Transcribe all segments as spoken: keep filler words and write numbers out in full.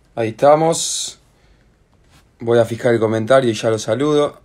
Ahí estamos. Voy a fijar el comentario y ya lo saludo.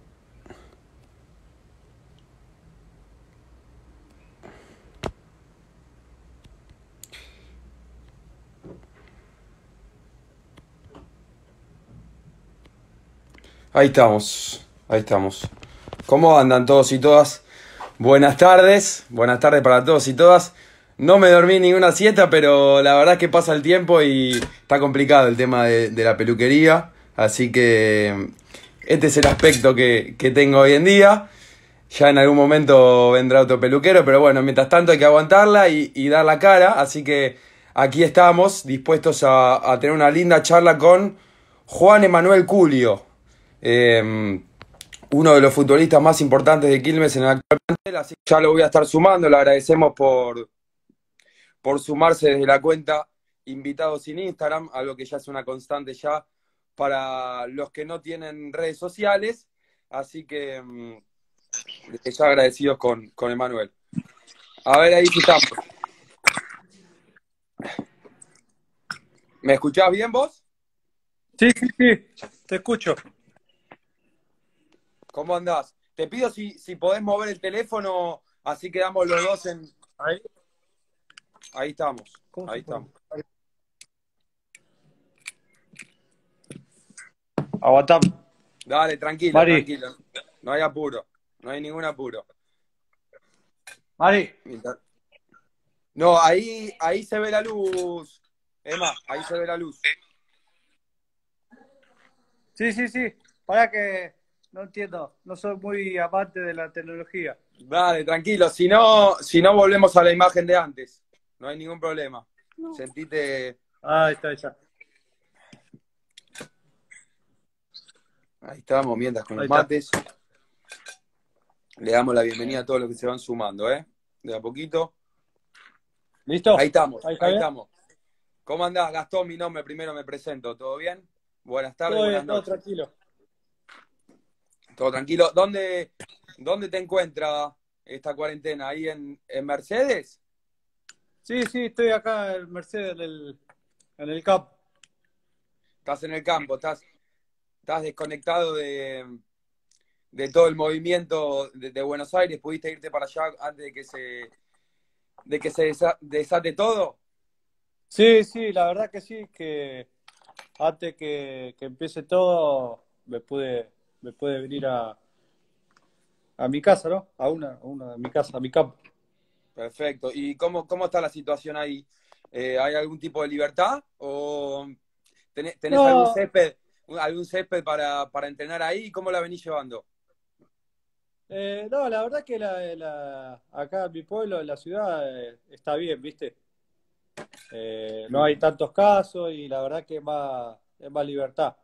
Ahí estamos. Ahí estamos. ¿Cómo andan todos y todas? Buenas tardes. Buenas tardes para todos y todas. No me dormí ninguna siesta, pero la verdad es que pasa el tiempo y está complicado el tema de, de la peluquería. Así que este es el aspecto que, que tengo hoy en día. Ya en algún momento vendrá otro peluquero, pero bueno, mientras tanto hay que aguantarla y, y dar la cara. Así que aquí estamos, dispuestos a, a tener una linda charla con Juan Emanuel Culio, eh, uno de los futbolistas más importantes de Quilmes en el actual plantel. Así que ya lo voy a estar sumando. Le agradecemos por, por sumarse desde la cuenta Invitados sin Instagram, algo que ya es una constante ya para los que no tienen redes sociales. Así que mm, ya agradecidos con, con Emanuel. A ver, ahí sí estamos. ¿Me escuchás bien vos? Sí, sí, sí, te escucho. ¿Cómo andás? Te pido si, si podés mover el teléfono, así quedamos los dos en... Ahí, Ahí estamos, ¿cómo ahí se pone? estamos. Ahí. Aguantame. Dale, tranquilo, Mari, tranquilo. No hay apuro, no hay ningún apuro. Mari. Mientras- No, ahí, ahí se ve la luz, Emma, ahí se ve la luz. Sí, sí, sí. Para que no entiendo. No soy muy amante de la tecnología. Dale, tranquilo, si no, si no volvemos a la imagen de antes. No hay ningún problema. Sentite... Ah, ahí está, ahí está. Ahí estamos, mientras con Ahí los está. mates. Le damos la bienvenida a todos los que se van sumando, ¿eh? De a poquito. Ahí ¿Listo? estamos, Ahí está ahí bien. estamos. ¿Cómo andás, Gastón? Mi nombre, primero me presento. ¿Todo bien? Buenas tardes, Todo buenas bien, todo noches. tranquilo. ¿Todo tranquilo? ¿Dónde, dónde te encuentra esta cuarentena? ¿Ahí en, en Mercedes? Sí, sí, estoy acá en Mercedes, en el, en el campo. ¿Estás en el campo? ¿Estás, estás desconectado de, de todo el movimiento de, de Buenos Aires? ¿Pudiste irte para allá antes de que se, de que se desa- desate todo? Sí, sí, la verdad que sí, que antes que, que empiece todo, me pude, me pude venir a, a mi casa, ¿no? A una, a una, a mi casa, a mi campo. Perfecto. ¿Y cómo, cómo está la situación ahí? Eh, ¿hay algún tipo de libertad? ¿O tenés, tenés algún No, césped, algún césped para, para entrenar ahí? ¿Cómo la venís llevando? eh, no, la verdad que la, la- acá en mi pueblo, en la ciudad, eh, está bien, ¿viste? Eh, no hay tantos casos y la verdad que es más, es más libertad.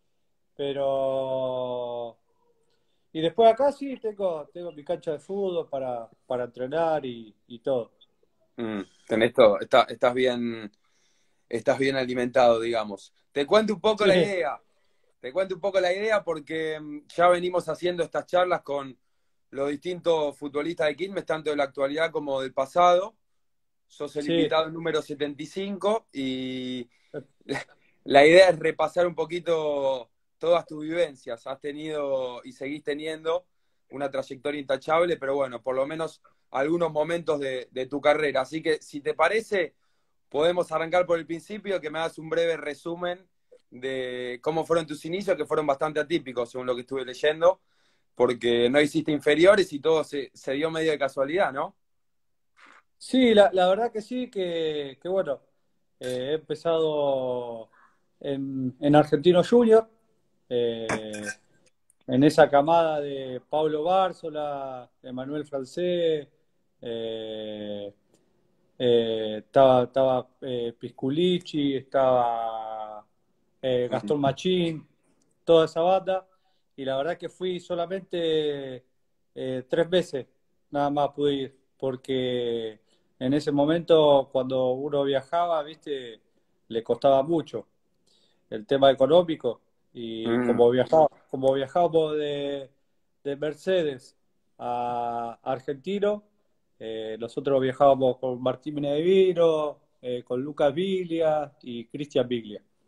Pero... Y después acá sí tengo, tengo mi cancha de fútbol para, para entrenar y, y todo. Mm, tenés todo, está- estás bien, estás bien alimentado, digamos. Te cuento un poco Sí, la idea. Te cuento un poco la idea porque mm, ya venimos haciendo estas charlas con los distintos futbolistas de Quilmes, tanto de la actualidad como del pasado. Sos el sí. invitado número setenta y cinco y la idea es repasar un poquito todas tus vivencias. Has tenido y seguís teniendo una trayectoria intachable, pero bueno, por lo menos algunos momentos de, de tu carrera. Así que, si te parece, podemos arrancar por el principio, que me hagas un breve resumen de cómo fueron tus inicios, que fueron bastante atípicos, según lo que estuve leyendo, porque no hiciste inferiores y todo se, se dio medio de casualidad, ¿no? Sí, la, la verdad que sí, que, que bueno, eh, he empezado en, en Argentino Junior, eh, en esa camada de Pablo Bárzola, Emanuel Francés, eh, eh, estaba, estaba eh, Pisculici, estaba eh, Gastón Machín, toda esa banda, y la verdad que fui solamente eh, tres veces, nada más pude ir, porque en ese momento cuando uno viajaba, viste, le costaba mucho el tema económico, y Mm. como viajaba, como viajábamos de, de Mercedes a Argentino, eh, nosotros viajábamos con Martín Menedino, eh, con Lucas Viglia y Cristian Viglia.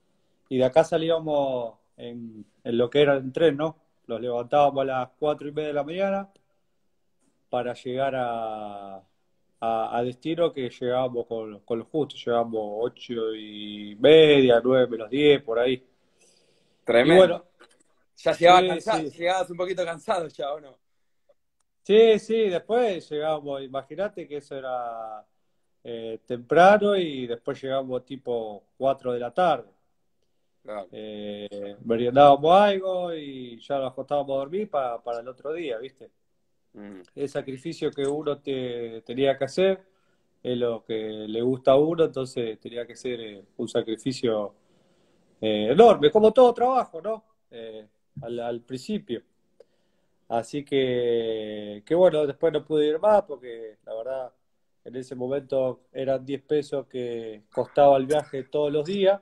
y de acá salíamos en, en lo que era el tren, ¿no? Los levantábamos a las cuatro y media de la mañana para llegar a, a, a destino, que llegábamos con, con lo justo, llegábamos ocho y media, nueve menos diez, por ahí. Y Tremendo. bueno, Ya llegaba sí, cansado, sí, llegabas un poquito cansado ya, ¿o no? sí, sí, después llegamos, imagínate que eso era eh, temprano y después llegamos tipo cuatro de la tarde. Claro. Eh, meriendábamos algo y ya nos acostábamos a dormir para, para el otro día, ¿viste? Mm, El sacrificio que uno te, tenía que hacer es lo que le gusta a uno, entonces tenía que ser eh, un sacrificio eh, enorme, como todo trabajo, ¿no? Eh, al, al principio. Así que, que bueno, después no pude ir más porque la verdad en ese momento eran diez pesos que costaba el viaje todos los días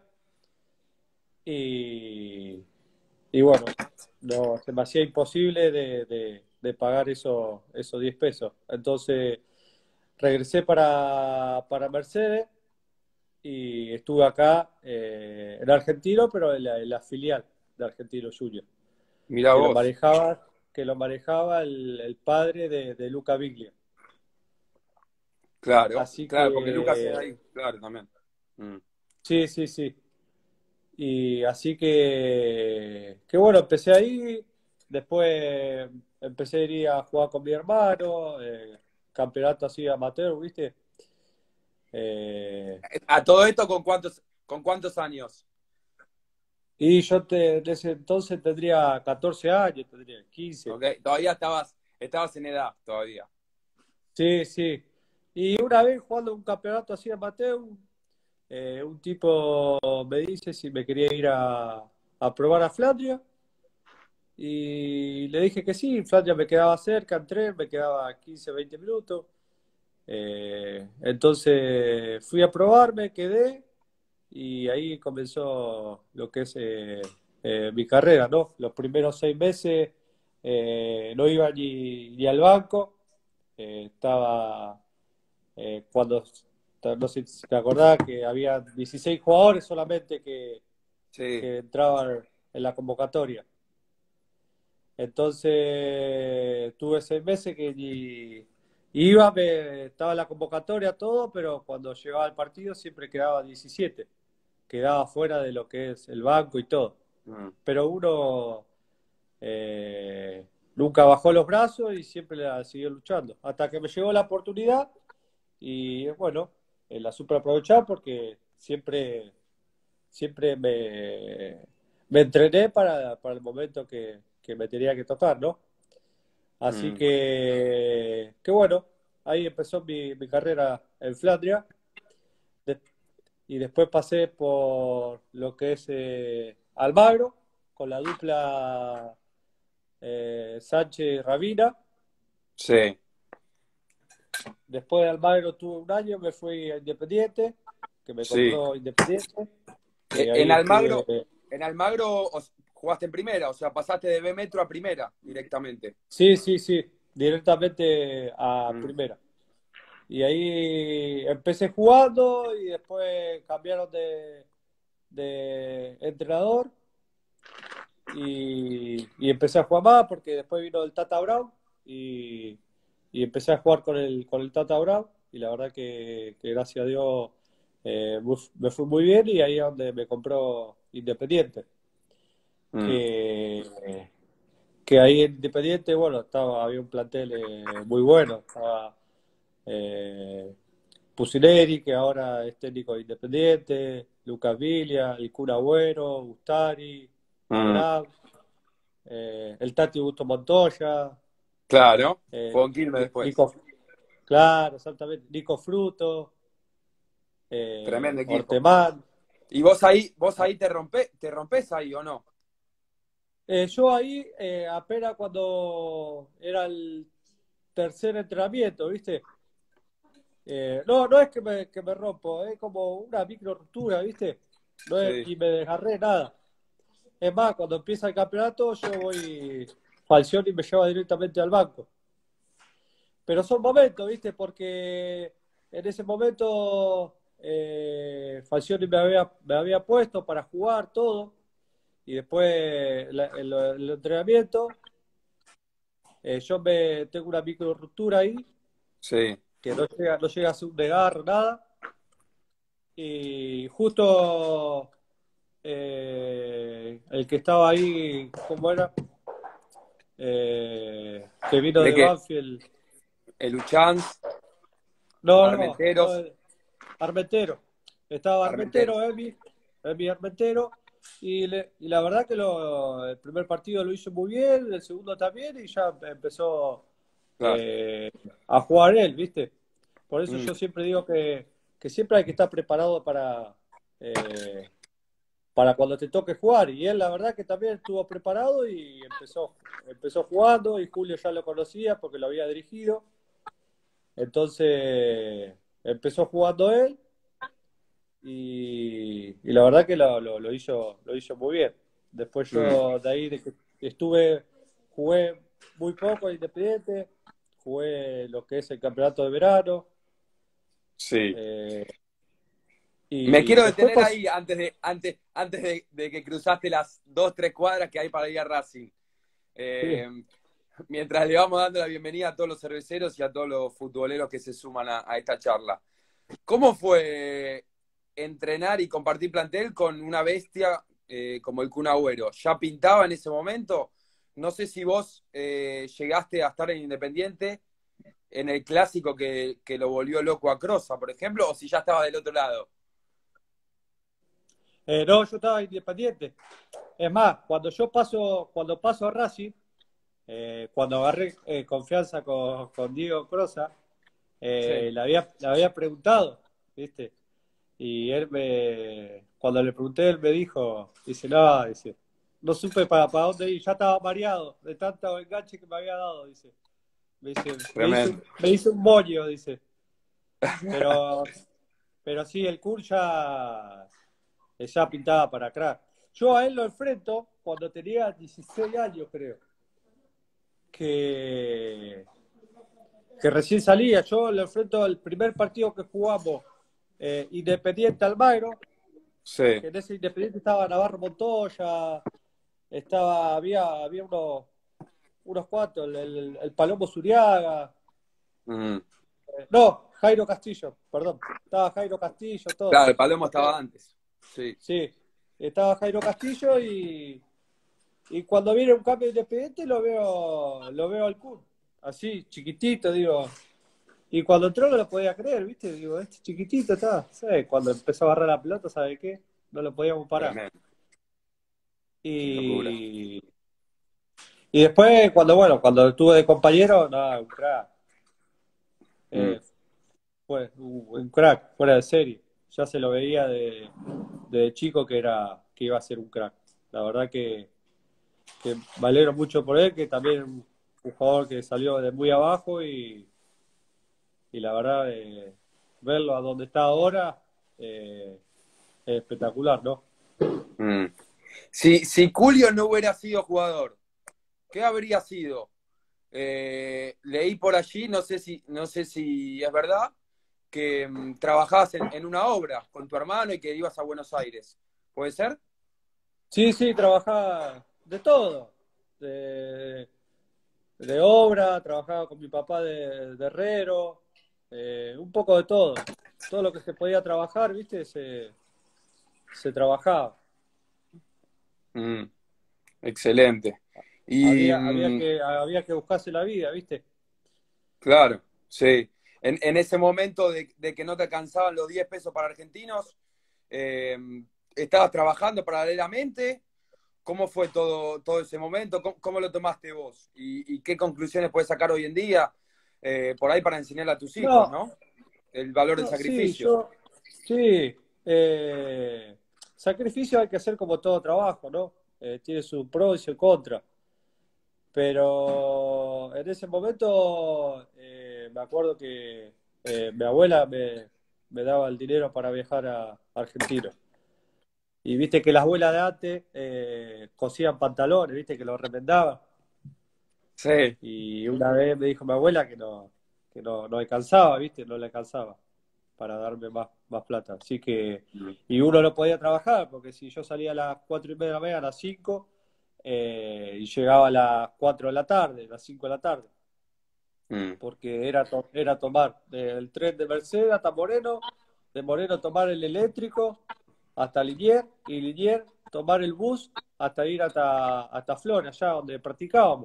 y, y bueno, no, se me hacía imposible de, de- de pagar eso, esos diez pesos. Entonces regresé para, para Mercedes y estuve acá eh, en Argentino, pero en la, en la filial de Argentino Junior, mirá que lo vos. manejaba, que lo manejaba el, el padre de, de Luca Biglia. Claro, Así claro, porque Lucas es que, ahí, claro, también. Mm, sí, sí, sí. Y así que, que bueno, empecé ahí, después empecé a ir a jugar con mi hermano, eh, campeonato así amateur, ¿viste? Eh, ¿A todo esto con cuántos, con cuántos años? y yo te, en ese entonces tendría catorce años, tendría quince. Ok, todavía estabas, estabas en edad, todavía. Sí, sí. Y una vez jugando un campeonato así amateur, eh, un tipo me dice si me quería ir a, a probar a Flandria. Y le dije que sí, Flandria me quedaba cerca, en tren, me quedaba quince veinte minutos. Eh, entonces fui a probarme, quedé y ahí comenzó lo que es eh, eh, mi carrera, ¿no? Los primeros seis meses eh, no iba ni, ni al banco, eh, estaba eh, cuando, no sé si te acordás que había dieciséis jugadores solamente que, Sí. que entraban en la convocatoria. Entonces tuve seis meses que ni iba, me, estaba en la convocatoria, todo, pero cuando llegaba al partido siempre quedaba diecisiete, quedaba fuera de lo que es el banco y todo. Mm, Pero uno eh, nunca bajó los brazos y siempre la siguió luchando. Hasta que me llegó la oportunidad y bueno, eh, la supe aprovechar porque siempre, siempre me, me entrené para, para el momento que, que me tenía que tocar, ¿no? Así mm. que, que bueno, ahí empezó mi, mi carrera en Flandria. De- y después pasé por lo que es eh, Almagro, con la dupla eh, Sánchez-Ravina. Sí, Después de Almagro tuve un año, me fui a Independiente, que me sí. compró Independiente. E- Eh, En ahí estuve. Almagro, en Almagro os- jugaste en primera, o sea, pasaste de B Metro a primera directamente. Sí, sí, sí, directamente a Mm, primera. Y ahí empecé jugando y después cambiaron de, de entrenador y, y empecé a jugar más porque después vino el Tata Brown y, y empecé a jugar con el, con el Tata Brown y la verdad que, que gracias a Dios eh, me fu- me fue muy bien y ahí es donde me compró Independiente. mm, Que, que ahí en Independiente, bueno, estaba, había un plantel eh, muy bueno. Estaba eh, Pusineri, que ahora es técnico de Independiente, Lucas Villa, el Kun Agüero, Ustari, mm. Abraham, eh, el Tati Augusto Montoya, Claro, eh, jugó en Quilmes Ni- después. Nico, claro, exactamente, Nico Fruto, eh, Tremendo equipo. Ortemán. ¿Y vos ahí, vos ahí te rompés, te rompés ahí o no? Eh, yo ahí, eh, apenas cuando era el tercer entrenamiento, ¿viste? Eh, no, no es que me, que me rompo, es como una micro ruptura, ¿viste? No es Sí. ni me desgarré nada. Es más, cuando empieza el campeonato, yo voy, Falcioni me lleva directamente al banco. Pero son momentos, ¿viste? Porque en ese momento eh, Falcioni me había, me había puesto para jugar todo, y después la- el, el entrenamiento, eh, yo me tengo una micro ruptura ahí, Sí. que no llega, no llega a ser un desgarro, nada, y justo eh, el que estaba ahí, ¿cómo era? Eh, que vino ¿De de qué? Banfield. El Uchans, No, no, no, Armenteros, Armentero. Estaba Armentero, Armenteros. Emi, Emi Armentero, y, le- y la verdad que lo- el primer partido lo hizo muy bien, el segundo también, y ya empezó Claro. eh, a jugar él, ¿viste? Por eso Mm, yo siempre digo que, que siempre hay que estar preparado para, eh, para cuando te toque jugar. Y él, la verdad, que también estuvo preparado y empezó, empezó jugando. Y Julio ya lo conocía porque lo había dirigido. Entonces empezó jugando él y, y la verdad que lo, lo, lo hizo, lo hizo muy bien. Después mm, yo de ahí de que estuve, jugué muy poco en Independiente, jugué lo que es el campeonato de verano. sí. eh, Me y quiero después detener pasó. ahí antes de, antes, antes de, de que cruzaste las dos, tres cuadras que hay para ir a Racing. Sí. Eh, Mientras le vamos dando la bienvenida a todos los cerveceros y a todos los futboleros que se suman a, a esta charla. ¿Cómo fue entrenar y compartir plantel con una bestia eh, como el Kun Agüero? ¿Ya pintaba en ese momento? No sé si vos eh, llegaste a estar en Independiente en el clásico que, que lo volvió loco a Crosa, por ejemplo, o si ya estaba del otro lado. Eh, no, yo estaba Independiente. Es más, cuando yo paso, cuando paso a Racing, eh, cuando agarré eh, confianza con, con Diego Crosa, Sí, eh, le había, le había preguntado, ¿viste? Y él me, cuando le pregunté, él me dijo, dice, no, dice, no supe para, para dónde ir, ya estaba mareado de tanto enganche que me había dado, dice. Me dice, me hizo, tremendo. un- me hizo un moño, dice. Pero, pero sí, el Kur ya, ya pintaba para crack. Yo a él lo enfrento cuando tenía dieciséis años, creo. Que, que recién salía. Yo lo enfrento el primer partido que jugamos, eh, Independiente Almagro, Sí. que en ese Independiente estaba Navarro Montoya, estaba, había, había unos, unos cuantos, el, el, el Palomo Zuriaga, Mm. eh, no, Jairo Castillo, perdón, estaba Jairo Castillo, todo. Claro, el Palomo estaba antes. Sí. Sí, estaba Jairo Castillo y, y cuando viene un cambio de Independiente lo veo, lo veo al Kun, así, chiquitito, digo. Y cuando entró no lo podía creer, ¿viste? Digo, este chiquitito está, ¿sabes? Cuando empezó a agarrar la pelota, ¿sabe qué? No lo podíamos parar. Tremendo. Qué locura. Y, y después, cuando, bueno, cuando estuve de compañero, nada, un crack. Mm. Eh, fue un, un crack, fuera de serie. Ya se lo veía de, de chico que era, que iba a ser un crack. La verdad que, que me alegro mucho por él, que también un, un jugador que salió de muy abajo y, y la verdad, eh, verlo a donde está ahora, eh, es espectacular, ¿no? Mm. Si, si Julio no hubiera sido jugador, ¿qué habría sido? Eh, leí por allí, no sé si, no sé si es verdad, que mm, trabajabas en, en una obra con tu hermano y que ibas a Buenos Aires. ¿Puede ser? Sí, sí, trabajaba de todo. De, de obra, trabajaba con mi papá de, de herrero, eh, un poco de todo. Todo lo que se podía trabajar, ¿viste? Se, se trabajaba. Mm, excelente. Y Había, había mm, que, había que buscarse la vida, ¿viste? claro, sí. En, en ese momento de, de que no te alcanzaban los diez pesos para argentinos, eh, ¿estabas trabajando paralelamente? ¿Cómo fue todo, todo ese momento? ¿Cómo, cómo lo tomaste vos? ¿Y, y qué conclusiones puedes sacar hoy en día eh, por ahí para enseñarle a tus hijos, No, ¿no? El valor del no, sí, sacrificio. yo, sí. eh, sacrificio hay que hacer como todo trabajo, ¿no? Eh, tiene su pro y su contra. Pero en ese momento eh, me acuerdo que eh, mi abuela me, me daba el dinero para viajar a Argentina. Y viste que las abuelas de antes eh, cosían pantalones, viste que los remendaban. Sí. Y una vez me dijo mi abuela que no, que no, no alcanzaba, viste, no le alcanzaba para darme más, más plata. Así que, Mm. y uno no podía trabajar, porque si yo salía a las cuatro y media de la mañana, a las cinco, eh, y llegaba a las cuatro de la tarde, a las cinco de la tarde, Mm. porque era, to- era tomar el tren de Mercedes hasta Moreno, de Moreno tomar el eléctrico hasta Liniers, y Liniers tomar el bus hasta ir hasta, hasta Flores, allá donde practicábamos.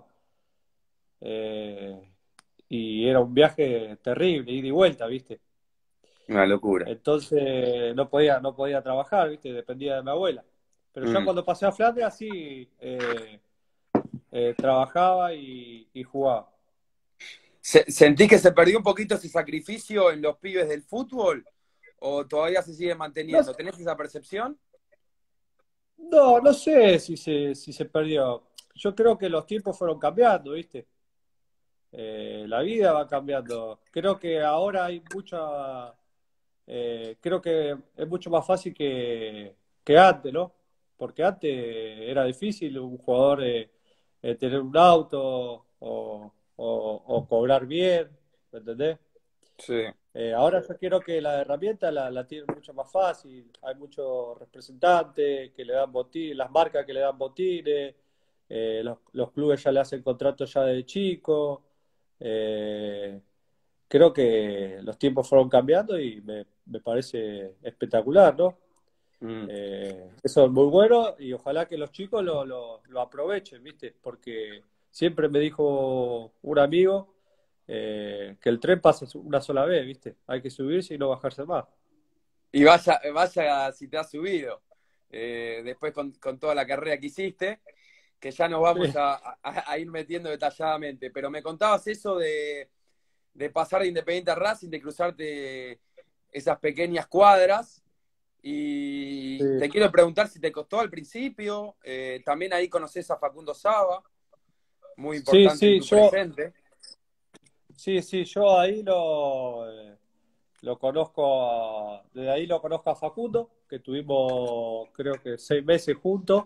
Eh, y era un viaje terrible, ida y vuelta, ¿viste? Una locura. Entonces no podía, no podía trabajar, ¿viste? Dependía de mi abuela. Pero ya Mm. cuando pasé a Flandes, sí, eh, eh, trabajaba y, y jugaba. Se- ¿Sentís que se perdió un poquito ese sacrificio en los pibes del fútbol? ¿O todavía se sigue No, manteniendo? ¿Tenés esa percepción? no, no sé si se, si se perdió. Yo creo que los tiempos fueron cambiando, ¿viste? Eh, la vida va cambiando. Creo que ahora hay mucha, eh, creo que es mucho más fácil que, que antes, ¿no? Porque antes era difícil un jugador eh, eh, tener un auto o, o- o cobrar bien, ¿me entendés? Sí. Eh, ahora yo quiero que la herramienta la, la tienen mucho más fácil. Hay muchos representantes que le dan botines, las marcas que le dan botines, eh, los, los clubes ya le hacen contratos ya de chico. Eh, Creo que los tiempos fueron cambiando y me, me parece espectacular, ¿no? Mm. Eh, eso es muy bueno y ojalá que los chicos lo, lo, lo aprovechen, ¿viste? Porque siempre me dijo un amigo eh, que el tren pasa una sola vez, ¿viste? Hay que subirse y no bajarse más. Y vaya, vaya si te has subido. Eh, después con, con toda la carrera que hiciste, que ya nos Sí, vamos a, a- a ir metiendo detalladamente. Pero me contabas eso de, de pasar de Independiente a Racing, de cruzarte esas pequeñas cuadras. sí, Y te quiero preguntar si te costó al principio. Eh, también ahí conoces a Facundo Saba, muy sí, importante en sí, tu yo, presente. sí, sí, yo ahí lo, eh, lo conozco, a- desde ahí lo conozco a Facundo, que tuvimos creo que seis meses juntos.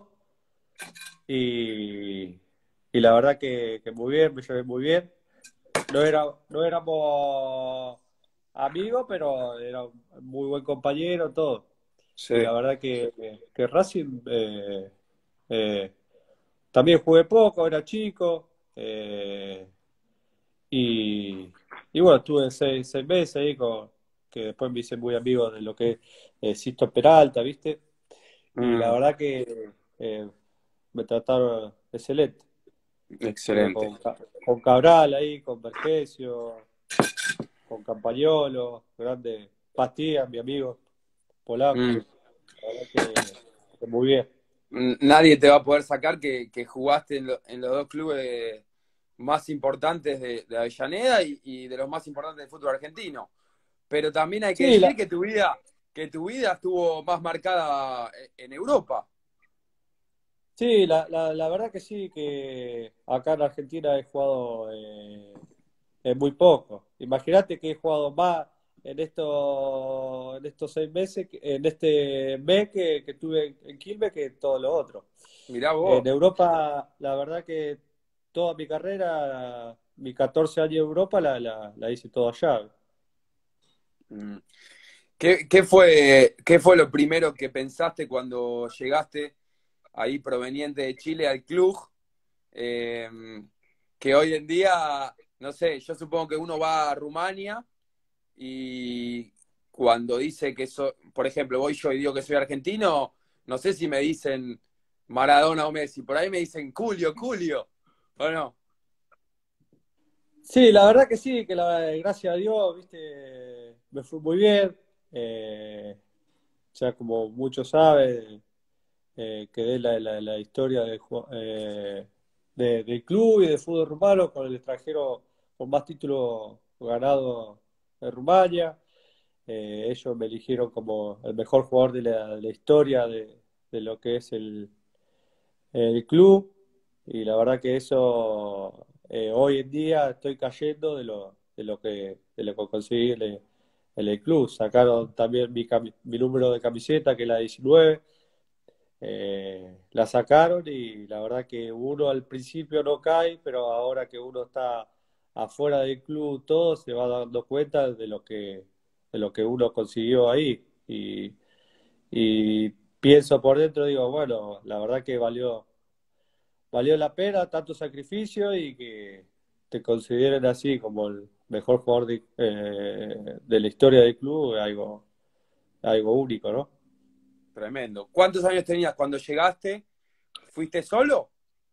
Y, y la verdad que, que muy bien, me llevé muy bien. No era, no éramos amigos, pero era un muy buen compañero, todo. Sí. Y la verdad que, que Racing eh, eh, también jugué poco, era chico. eh, y, y bueno, estuve seis, seis meses ahí con, que después me hice muy amigo de lo que es Sisto Peralta, ¿viste? Y la Mm, verdad que eh, me trataron excelente. Estuve excelente. con, Ca- con Cabral ahí, con Vergesio, con Campagnolo, grande Pastías, mi amigo polaco. Mm. La verdad que, que muy bien. Nadie te va a poder sacar que, que jugaste en, lo- en los dos clubes más importantes de, de Avellaneda y, y de los más importantes del fútbol argentino. Pero también hay que Sí, decir la, que tu vida, que tu vida estuvo más marcada en Europa. sí, la, la, la verdad que sí, que acá en Argentina he jugado eh, eh, muy poco. Imagínate que he jugado más en estos, en estos seis meses, que- en este mes que, que tuve en Quilmes que en todo lo otro. Mirá En vos. Europa, la verdad que toda mi carrera, mis catorce años en Europa, la, la, la hice todo allá. Mm. ¿Qué, qué fue, qué fue lo primero que pensaste cuando llegaste ahí proveniente de Chile al club? Eh, que hoy en día, no sé, yo supongo que uno va a Rumania y cuando dice que soy, por ejemplo, voy yo y digo que soy argentino, no sé si me dicen Maradona o Messi, por ahí me dicen Julio, Julio, ¿o no? Sí, la verdad que sí, que la, gracias a Dios, viste, me fue muy bien. Eh, ya como muchos saben, eh, quedé la, la, la historia del ju- eh, de- del club y del fútbol rumano con el extranjero con más títulos ganados en Rumania. Eh, ellos me eligieron como el mejor jugador de la, de la historia de, de lo que es el, el club. Y la verdad que eso eh, hoy en día estoy cayendo de lo, de lo que, de lo que conseguí en el, en el club. Sacaron también mi, cami- mi número de camiseta, que es la diecinueve. Eh, la sacaron y la verdad que uno al principio no cae, pero ahora que uno está afuera del club, todo se va dando cuenta de lo que, de lo que uno consiguió ahí. Y, y pienso por dentro, digo, bueno, la verdad que valió, valió la pena tanto sacrificio y que te consideren así como el mejor jugador de, eh, de la historia del club, es algo, algo único, ¿no? Tremendo. ¿Cuántos años tenías cuando llegaste? ¿Fuiste solo?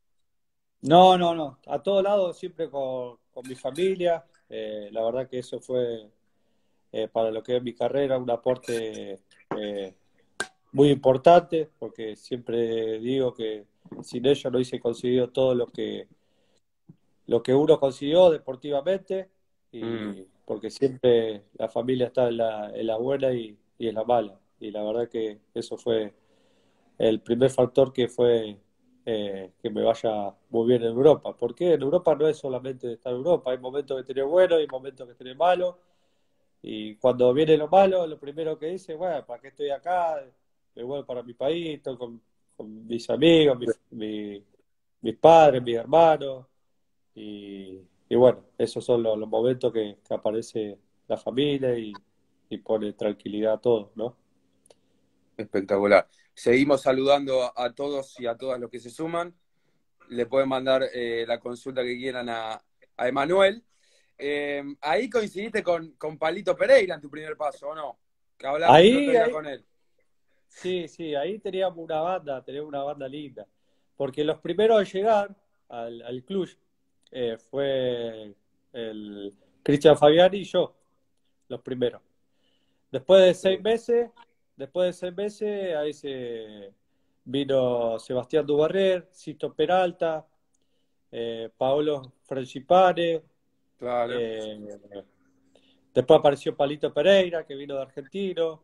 No, no, no. A todos lados, siempre con, con mi familia. Eh, la verdad que eso fue, eh, para lo que es mi carrera, un aporte eh, muy importante, porque siempre digo que sin ellos no hubiese conseguido todo lo que, lo que uno consiguió deportivamente, Mm, y porque siempre la familia está en la, en la buena y, y en la mala. Y la verdad que eso fue el primer factor que fue eh, que me vaya muy bien en Europa. Porque en Europa no es solamente estar en Europa, hay momentos que tenés bueno, hay momentos que tenés malo, y cuando viene lo malo, lo primero que dice, bueno, ¿para qué estoy acá? Me vuelvo para mi país, estoy con, con mis amigos, mi- mi- mis padres, mis hermanos, y, y bueno, esos son los, los momentos que, que aparece la familia y, y pone tranquilidad a todos, ¿no? espectacular. Seguimos saludando a, a todos y a todas los que se suman. Le pueden mandar eh, la consulta que quieran a, a Emanuel. Eh, ahí coincidiste con, con Palito Pereira en tu primer paso, ¿o no? Que hablamos el otro Ahí, día ahí, con él. sí, sí, ahí teníamos una banda, teníamos una banda linda. Porque los primeros en llegar al, al club eh, fue el Cristian Fabiani y yo, los primeros. Después de seis meses, después de seis meses, ahí se vino Sebastián Dubarrer, Sisto Peralta, eh, Paolo Francipane, Claro, eh, después apareció Palito Pereira, que vino de Argentino,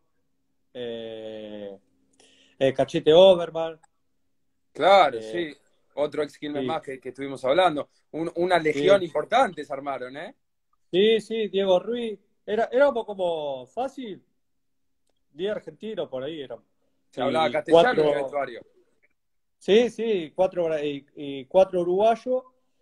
eh, eh, Cachete Overman, claro, eh, sí. Otro ex Quilmes sí, más que, que estuvimos hablando. Un- una legión sí, importante se armaron, ¿eh? sí, sí, Diego Ruiz. Era, éramos como fácil, diez argentinos por ahí éramos. Se hablaba Y castellano en el cuatro, vestuario. sí, sí, cuatro, bra- y, y cuatro uruguayos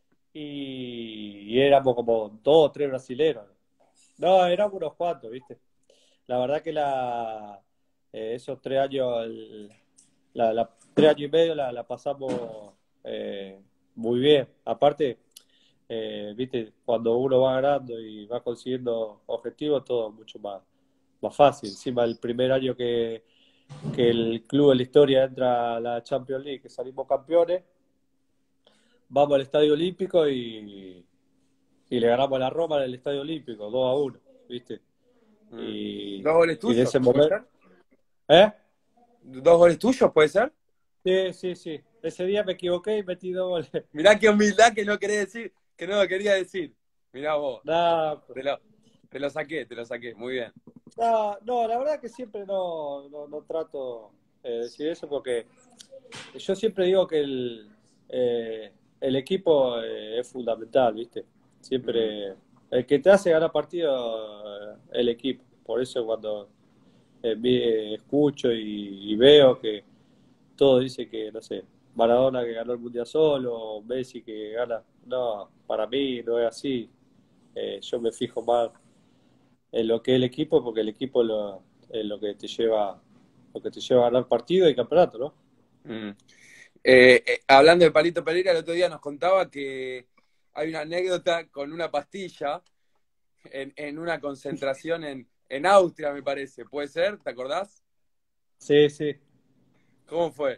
y, y éramos como dos o tres brasileros. No, éramos unos cuantos, ¿viste? La verdad que la, eh, esos tres años, el- la, la- tres años y medio la, la pasamos eh, muy bien. Aparte, eh, ¿viste? Cuando uno va ganando y va consiguiendo objetivos, todo mucho más, más fácil. Encima, el primer año que, que el club en la historia entra a la Champions League, que salimos campeones, vamos al Estadio Olímpico y, y le ganamos a la Roma en el Estadio Olímpico, dos a uno, ¿viste? Mm. Y, ¿Dos goles y de tuyos, ese puede momento... ser? ¿Eh? ¿Dos goles tuyos, puede ser? Sí, sí, sí. Ese día me equivoqué y metí dos goles. Mirá qué humildad que no quería decir, que no lo quería decir. Mirá vos. Nah, Te lo, te lo saqué, te lo saqué. Muy bien. no, no, la verdad que siempre no, no, no trato eh, de decir eso porque yo siempre digo que el, eh, el equipo eh, es fundamental, ¿viste? Mm. Siempre el que te hace ganar partido, eh, el equipo. Por eso cuando eh, vi- escucho y, y veo que todo dice que, no sé, Maradona que ganó el Mundial solo, o Messi que gana. No, para mí no es así. Eh, yo me fijo más en lo que es el equipo, porque el equipo lo, es lo que te lleva, lo que te lleva a ganar partido y campeonato, ¿no? Mm. Eh, eh, hablando de Palito Pereira, el otro día nos contaba que hay una anécdota con una pastilla en, en una concentración en, en Austria, me parece. ¿Puede ser? ¿Te acordás? Sí, sí. ¿Cómo fue?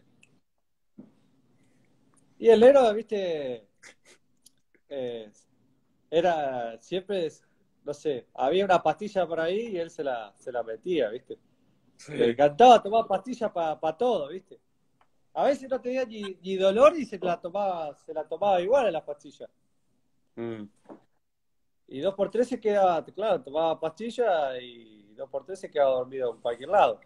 Y el héroe, viste, eh, era siempre, no sé, había una pastilla por ahí y él se la, se la metía, viste. Le Sí. encantaba tomar pastillas para todo, viste. A veces no tenía ni, ni dolor y se la tomaba, se la tomaba igual a las pastillas. Mm. Y dos por tres se quedaba, claro, tomaba pastillas y dos por tres se quedaba dormido en cualquier lado.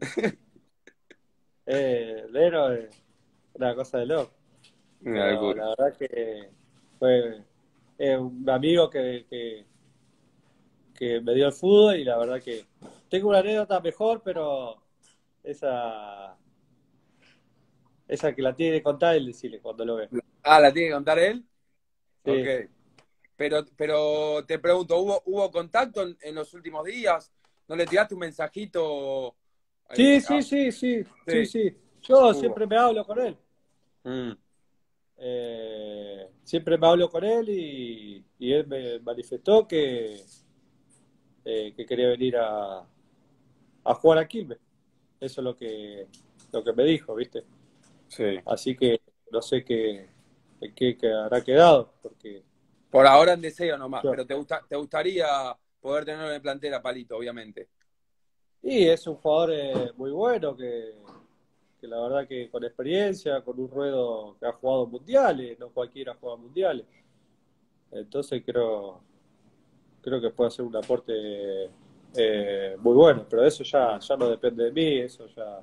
Eh, el héroe es una cosa de loco. Una Pero locura. la verdad que fue eh, un amigo que, que, que me dio el fútbol y la verdad que tengo una anécdota mejor, pero esa, esa que la tiene que contar y decirle cuando lo ve. Ah, ¿la tiene que contar él? Ok. Sí. Pero, pero te pregunto, ¿hubo, hubo contacto en, en los últimos días? ¿No le tiraste un mensajito? Sí, eh, sí, a- sí, sí, sí, sí, sí. Yo hubo. siempre me hablo con él. Mm, Eh, siempre me hablo con él y, y él me manifestó que, eh, que quería venir a, a jugar a Quilmes. Eso es lo que, lo que me dijo, ¿viste? sí. Así que no sé qué, en qué, qué habrá quedado, porque Por ahora en deseo nomás, yo... pero te gusta, te gustaría poder tenerlo en el plantel a Palito, obviamente. Y es un jugador eh, muy bueno, que, que la verdad que con experiencia, con un ruedo que ha jugado mundiales, no cualquiera juega mundiales. Entonces creo, creo que puede ser un aporte eh, muy bueno, pero eso ya, Mm. ya no depende de mí, eso ya,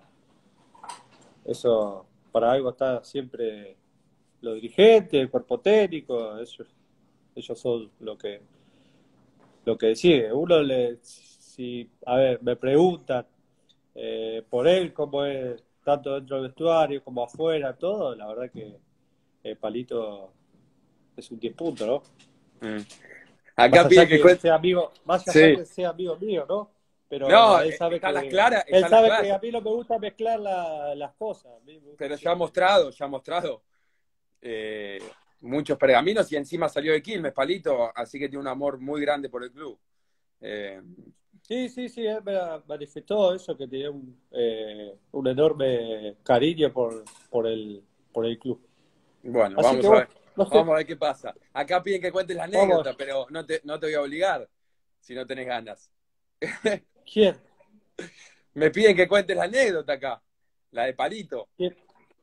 eso para algo está siempre los dirigentes, el cuerpo técnico, ellos, ellos son lo que, lo que decide. Uno le, si, a ver, me preguntan eh, por él, cómo es tanto dentro del vestuario como afuera, todo, la verdad que el Palito es un diez puntos, ¿no? Mm. Más Acá pide allá que que cuente. sea amigo, más allá Sí. que sea amigo mío, ¿no? No, Pero él eh, sabe están las que claras, él están las sabe que a claras. mí no me gusta mezclar la- las cosas, a mí me gusta Pero ya ha siempre. mostrado, ya ha mostrado eh, muchos pergaminos y encima salió de Quilmes, Palito, así que tiene un amor muy grande por el club. Eh, Sí, sí, sí, él me manifestó eso, que tenía un, eh, un enorme cariño por, por el, por el club. bueno, Así que vamos a bueno, ver. no sé, Vamos a ver qué pasa. Acá piden que cuentes la vamos, anécdota, pero no te, no te voy a obligar si no tenés ganas. ¿quién? Me piden que cuentes la anécdota acá, la de Palito. ¿Quién?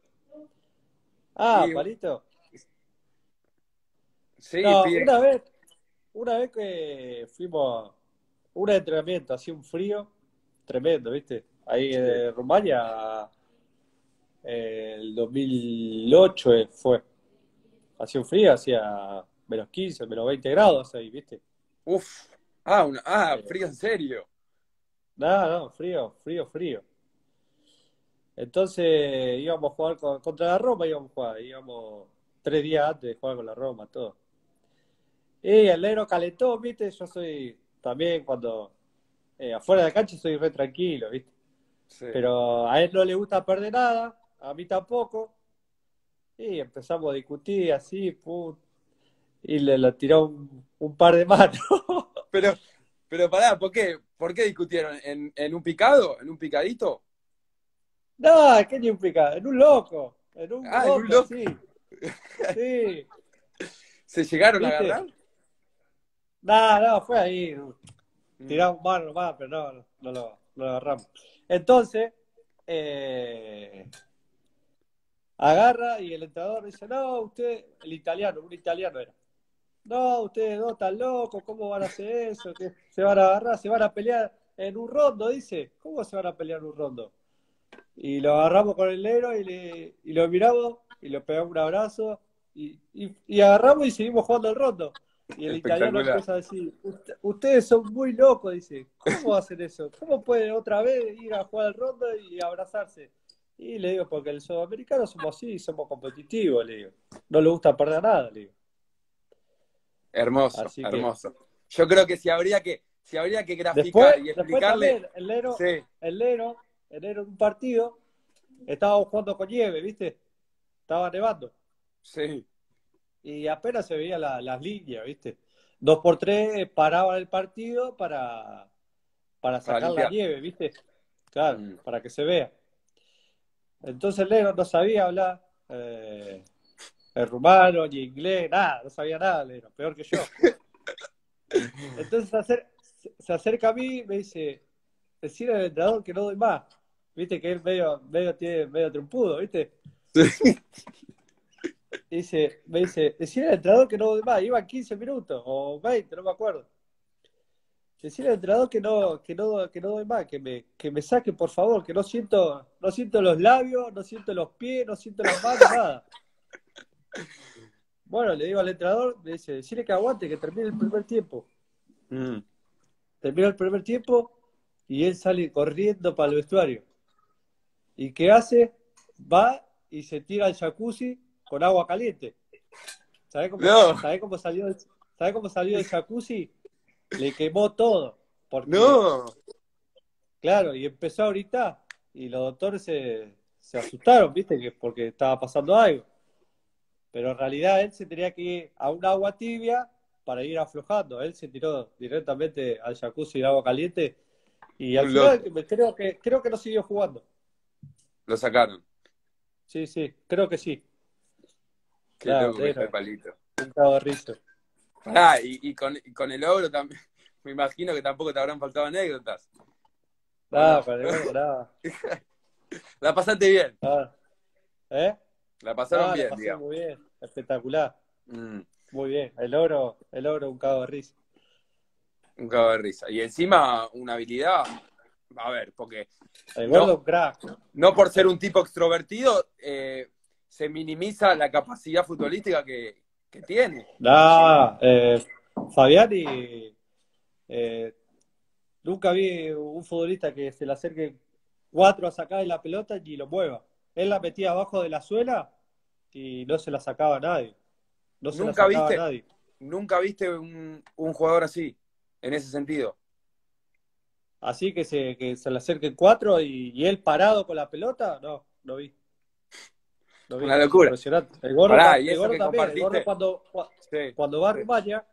Ah, Y Palito. sí, No, piden. una vez, una vez que fuimos un entrenamiento, hacía un frío tremendo, ¿viste? Ahí Sí. en Rumania, eh, el dos mil ocho eh, fue. Hacía un frío, hacía menos quince, menos veinte grados ahí, ¿viste? Uf. Ah, una, ah, Eh, frío en serio. nada, no, frío, frío, frío. Entonces íbamos a jugar con- contra la Roma, íbamos a jugar, íbamos tres días antes de jugar con la Roma, todo. Y el negro calentó, ¿viste? Yo soy también cuando eh, afuera de la cancha soy re tranquilo, ¿viste? Sí. Pero a él no le gusta perder nada, a mí tampoco. Y empezamos a discutir así, pum, y le, le tiró un, un par de manos. Pero, pero pará, ¿por qué? ¿Por qué discutieron? ¿En, en un picado? ¿En un picadito? No, es que ni un picado, en un loco, en un Ah, en un rondo loco. así. Sí, ¿Se llegaron a ¿viste? agarrar? No, no, fue ahí. Mm. Tiramos mano nomás, pero no, no, no lo, no lo agarramos. Entonces, eh, agarra y el entrenador dice, no, usted, el italiano, un italiano era. No, ustedes dos están locos, ¿cómo van a hacer eso? ¿Qué? Se van a agarrar, se van a pelear en un rondo, dice. ¿Cómo se van a pelear en un rondo? Y lo agarramos con el negro y, le, y lo miramos y le pegamos un abrazo y, y, y agarramos y seguimos jugando el rondo. Y el italiano Espectacular. empieza a decir, "Ust- ustedes son muy locos", dice. ¿Cómo hacen eso? ¿Cómo pueden otra vez ir a jugar el rondo y abrazarse? Y le digo, porque el sudamericano somos así, somos competitivos, le digo. No le gusta perder nada, le digo. Hermoso, Así que hermoso. Yo creo que si habría que, si habría que después, graficar y después explicarle. también, el Lero, Sí, el Lero, el Lero en un partido, estábamos jugando con nieve, ¿viste? Estaba nevando. sí, Y apenas se veían la- las líneas, ¿viste? Dos por tres paraban el partido para, para para sacar la limpiar. nieve, ¿viste? Claro, Mm. para que se vea. Entonces el Lero no sabía hablar eh, el rumano, ni inglés, nada, no sabía nada, Lero, peor que yo. Entonces se acer- se acerca a mí y me dice, decirle al entrenador que no doy más. Viste que él medio, medio tiene medio trompudo, ¿viste? Sí. Y dice, me dice, decirle al entrenador que no doy más. Iban quince minutos o veinte, no me acuerdo. Decirle al entrenador que no, que no, que no doy más, que me, que me saque, por favor, que no siento, no siento los labios, no siento los pies, no siento las manos, nada. Bueno, le digo al entrenador, me dice, decirle que aguante, que termine el primer tiempo. Mm. Termina el primer tiempo y él sale corriendo para el vestuario. ¿Y qué hace? Va y se tira al jacuzzi con agua caliente. ¿Sabe cómo, No, sabe cómo salió el, sabe cómo salió el jacuzzi? Le quemó todo. Porque no. claro, y empezó ahorita y los doctores se, se asustaron, ¿viste? Que porque estaba pasando algo. Pero en realidad él se tenía que ir a un agua tibia para ir aflojando. Él se tiró directamente al jacuzzi de agua caliente y al Un final loco. me- creo que, creo que no siguió jugando. Lo sacaron. Sí, sí, creo que sí. Qué Nada, loco que está el era palito. un cago de risa. Pará, y, y con, y con el ogro también. Me imagino que tampoco te habrán faltado anécdotas. ¿O Nada, no? con el gordo, nada. La pasaste bien. Nada. ¿Eh? La pasaron Nada, la bien, pasé digamos. muy bien. Espectacular. Mm, Muy bien. El oro, el oro, un cago de risa. un cago de risa. Y encima, una habilidad. A ver, porque El no, gordo, un crack. no por ser un tipo extrovertido, eh, se minimiza la capacidad futbolística que, que tiene. Nada, eh, Fabiani, eh, nunca vi un futbolista que se le acerque cuatro a sacar la pelota y lo mueva. Él la metía abajo de la suela y no se la sacaba a nadie. No se la Nunca sacaba a viste, nadie. nunca viste un, un jugador así, en ese sentido. Así que se, que se le acerquen cuatro y, y él parado con la pelota, no, no vi. No vi. Una locura. Impresionante. El gordo, Pará, ta- y el eso gordo que también. El gordo compartiste. cuando, cua- Sí, cuando va a sí. Rumania,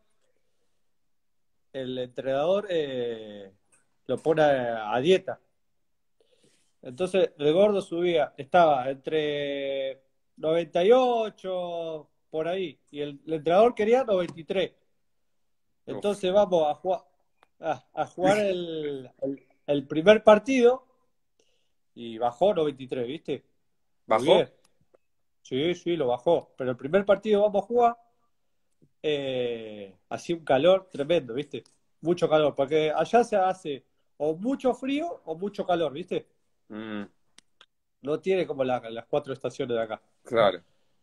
el entrenador eh, lo pone a, a dieta. Entonces el gordo subía, estaba entre noventa y ocho por ahí, y el, el entrenador quería noventa y tres. Uf. Entonces vamos a jugar, a, a jugar el, el, el primer partido y bajó noventa y tres, ¿viste? Muy ¿Bajó? bien. Sí, sí, lo bajó. Pero el primer partido vamos a jugar, eh, hacía un calor tremendo, ¿viste? Mucho calor, porque allá se hace o mucho frío o mucho calor, ¿viste? Mm, No tiene como la- las cuatro estaciones de acá. claro.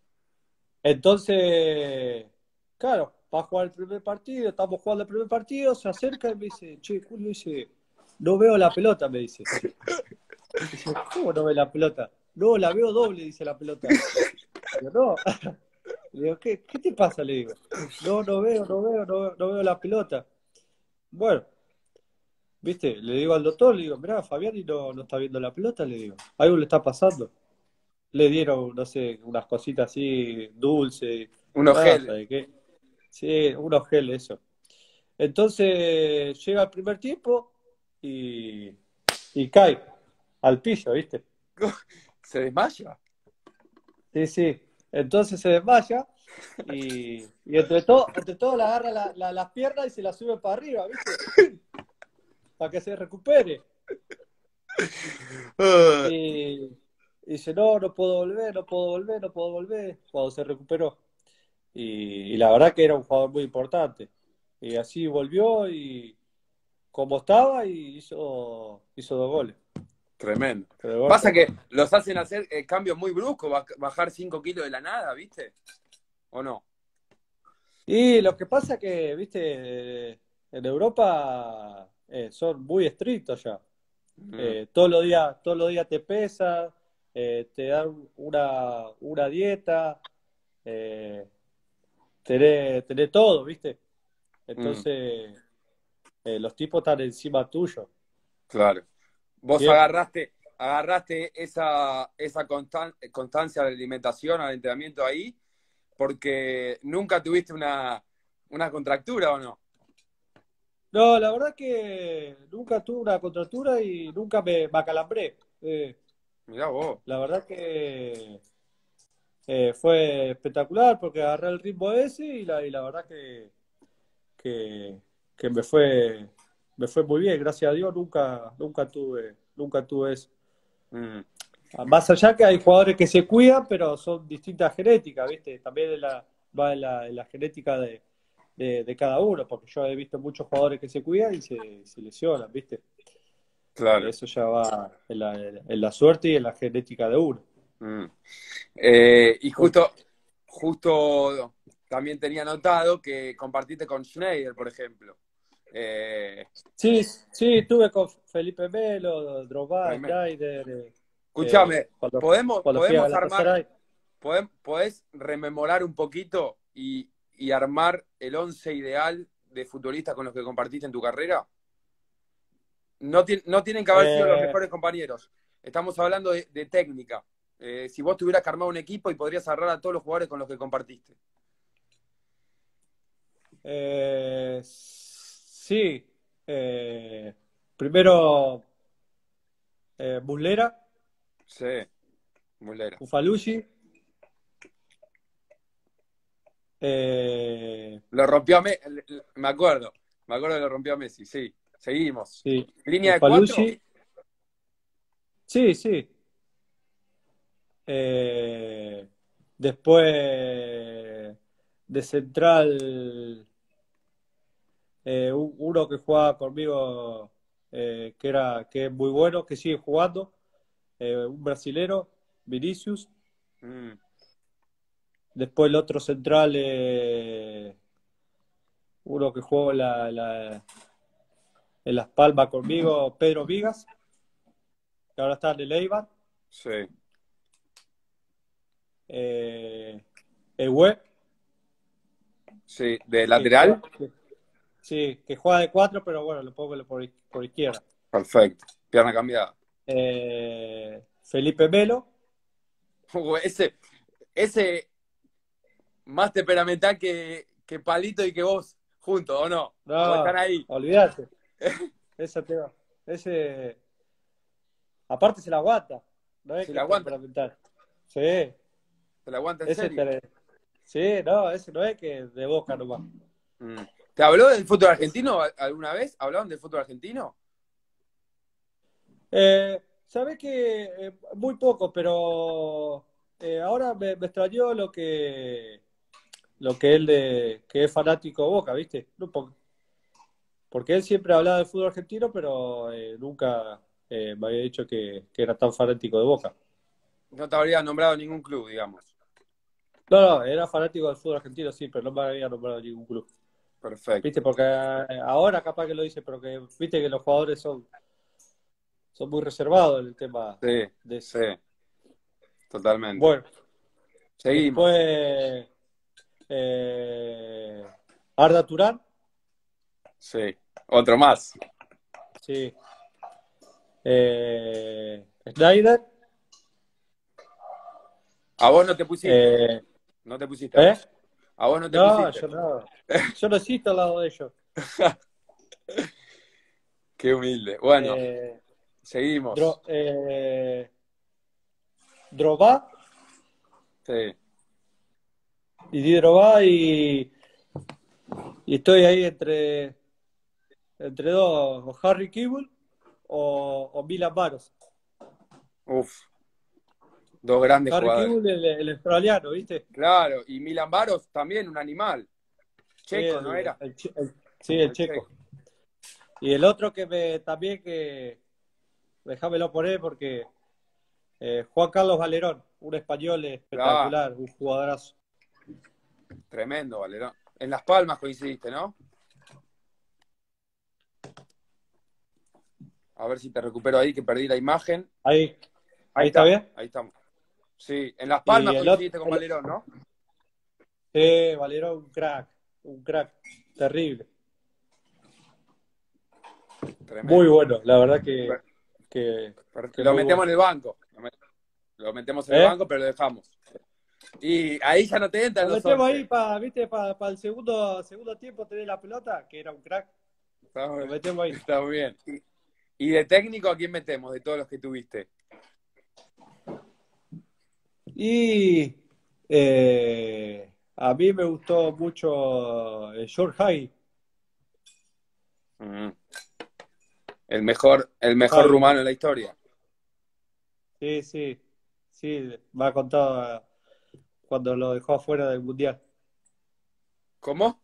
Entonces, claro, va a jugar el primer partido, estamos jugando el primer partido, se acerca y me dice, che, Julio, dice, no veo la pelota, me dice. Dice, ¿cómo no ve la pelota? No, la veo doble, dice la pelota. Digo, no. Le digo, ¿qué, qué te pasa? Le digo, no, no veo, no veo, no, veo- no veo la pelota. Bueno, ¿viste? Le digo al doctor, le digo, mirá, Fabián y no, no está viendo la pelota, le digo, algo le está pasando. Le dieron, no sé, unas cositas así, dulces, Unos ah, geles. ¿sabe qué? Sí, unos geles, eso. Entonces llega el primer tiempo y, y cae al piso, ¿viste? ¿Se desmaya? Sí, sí. Entonces se desmaya y, y entre todo, entre todo le agarra la- la- las piernas y se las sube para arriba, ¿viste? Para que se recupere. Ah, Y, y dice, no, no puedo volver, no puedo volver, no puedo volver, cuando se recuperó. Y, y la verdad que era un jugador muy importante. Y así volvió y como estaba y hizo, hizo dos goles. tremendo. Pero el gordo- Pasa que los hacen hacer eh, cambios muy bruscos, baj- bajar cinco kilos de la nada, ¿viste? ¿O no? Y lo que pasa que, viste, en Europa eh, son muy estrictos ya. Mm, Eh, todos los días, todos los días te pesan, eh, te dan una, una dieta, eh, tenés, tenés todo, ¿viste? mm, Entonces, eh, los tipos están encima tuyo, claro. Vos siempre. agarraste, agarraste esa, esa constan- constancia de alimentación, al entrenamiento ahí, porque nunca tuviste una, una contractura, ¿o no? No, la verdad que nunca tuve una contractura y nunca me, me acalambré. Eh, Mirá vos. la verdad que eh, fue espectacular porque agarré el ritmo ese y la, y la verdad que, que, que me fue, me fue muy bien, gracias a Dios, nunca, nunca tuve, nunca tuve eso. Mm, Más allá que hay jugadores que se cuidan, pero son distintas genéticas, ¿viste? También en la, va en la, en la genética de, de, de cada uno, porque yo he visto muchos jugadores que se cuidan y se, se lesionan, ¿viste? claro. Eso ya va en la, en la suerte y en la genética de uno. Mm. Eh, y Porque, justo, justo también tenía notado que compartiste con Schneider, por ejemplo. Eh, sí, sí, tuve con Felipe Melo, Drogba, tremendo. Schneider, eh, eh, Escúchame, cuando, ¿podemos, cuando fui a podemos armar, Galatasaray. podem- podés rememorar un poquito y, y armar el once ideal de futbolistas con los que compartiste en tu carrera? No, ti- no tienen que haber sido los Eh, mejores compañeros. Estamos hablando de, de técnica. Eh, si vos tuvieras que armar un equipo y podrías agarrar a todos los jugadores con los que compartiste. eh, sí. Eh, primero, eh, Muslera, Sí, Mulera. Ufalucci. Eh, Lo rompió a Messi, me acuerdo. Me acuerdo que lo rompió a Messi, sí. Seguimos. sí, ¿Línea de cuatro? Ufalucci. Sí, sí. Eh, después de central, eh, u- uno que jugaba conmigo, eh, que era, que es muy bueno, que sigue jugando, eh, un brasilero, Vinicius. Mm, Después el otro central, eh, uno que jugó en, la, la- en Las Palmas conmigo, Pedro Vigas, que ahora está en el Eibar. sí, Eh, Ewe, sí. ¿De que juega, lateral? que- sí, que juega de cuatro, pero bueno, lo pongo por, por izquierda. Perfecto. Pierna cambiada. Eh, Felipe Melo. Uh, ese, ese más temperamental que, que Palito y que vos juntos, ¿o no? ¿O están No, ahí? olvídate. Ese tema. Ese, aparte se la aguanta. No es ¿Se que la es aguanta? temperamental. Sí, ¿Se la aguanta en ese serio? te- sí, no, ese no es que de Boca nomás. Mm. ¿Te habló del fútbol Es- argentino alguna vez? ¿Hablaron del fútbol argentino? Eh, sabés que eh, muy poco, pero eh, ahora me, me extrañó lo que lo que él de que es fanático de Boca, ¿viste? No, po- porque él siempre hablaba del fútbol argentino, pero eh, nunca eh, me había dicho que, que era tan fanático de Boca. No te habría nombrado ningún club, digamos. No, no, era fanático del fútbol argentino, sí, pero no me había nombrado ningún club. ¿Viste? Perfecto. Porque eh, ahora capaz que lo dice, pero que viste que los jugadores son, son muy reservados en el tema Sí, de sí, eso. totalmente. Bueno, Seguimos. después eh, Arda Turán, Sí. Otro más. sí. Eh, Snyder, A vos no te pusiste. eh, No te pusiste a ¿eh? vos. A vos no te No, pusiste. yo no. Yo no existo al lado de ellos. Qué humilde. Bueno, Eh, seguimos. Dro, eh, Drogba, Sí. Didier Drogba y, y estoy ahí entre, entre dos, o Harry Kewell o, o Milan Baros. Uf. Dos grandes Harry jugadores. Kewell, el, el australiano, ¿viste? Claro. Y Milan Baros también un animal. Checo, ¿no El, era? el, che- el- sí, el El checo. checo. Y el otro que me también que déjamelo poner porque eh, Juan Carlos Valerón, un español Claro. espectacular, un jugadorazo. Tremendo, Valerón. En Las Palmas coincidiste, ¿no? A ver si te recupero ahí, que perdí la imagen. Ahí, Ahí ahí está estamos, bien. ahí estamos. Sí, en Las Y Palmas el otro, coincidiste con el, Valerón, ¿no? sí, Valerón, un crack, un crack, terrible. Muy Tremendo. bueno, la verdad que, que, que Lo muy metemos bueno. en el banco. Lo metemos en el ¿Eh? banco, pero lo dejamos. Y ahí ya no te entran Lo los metemos ahí once. para, ¿viste? Para el segundo, segundo tiempo tener la pelota, que era un crack. Está muy, Lo metemos ahí. está muy bien. Y, y de técnico, ¿a quién metemos de todos los que tuviste? Y eh, a mí me gustó mucho eh, George Hagi. Mm. El mejor, el mejor Hagi. rumano en la historia. Sí, sí, sí, me ha contado eh, cuando lo dejó afuera del Mundial. ¿Cómo?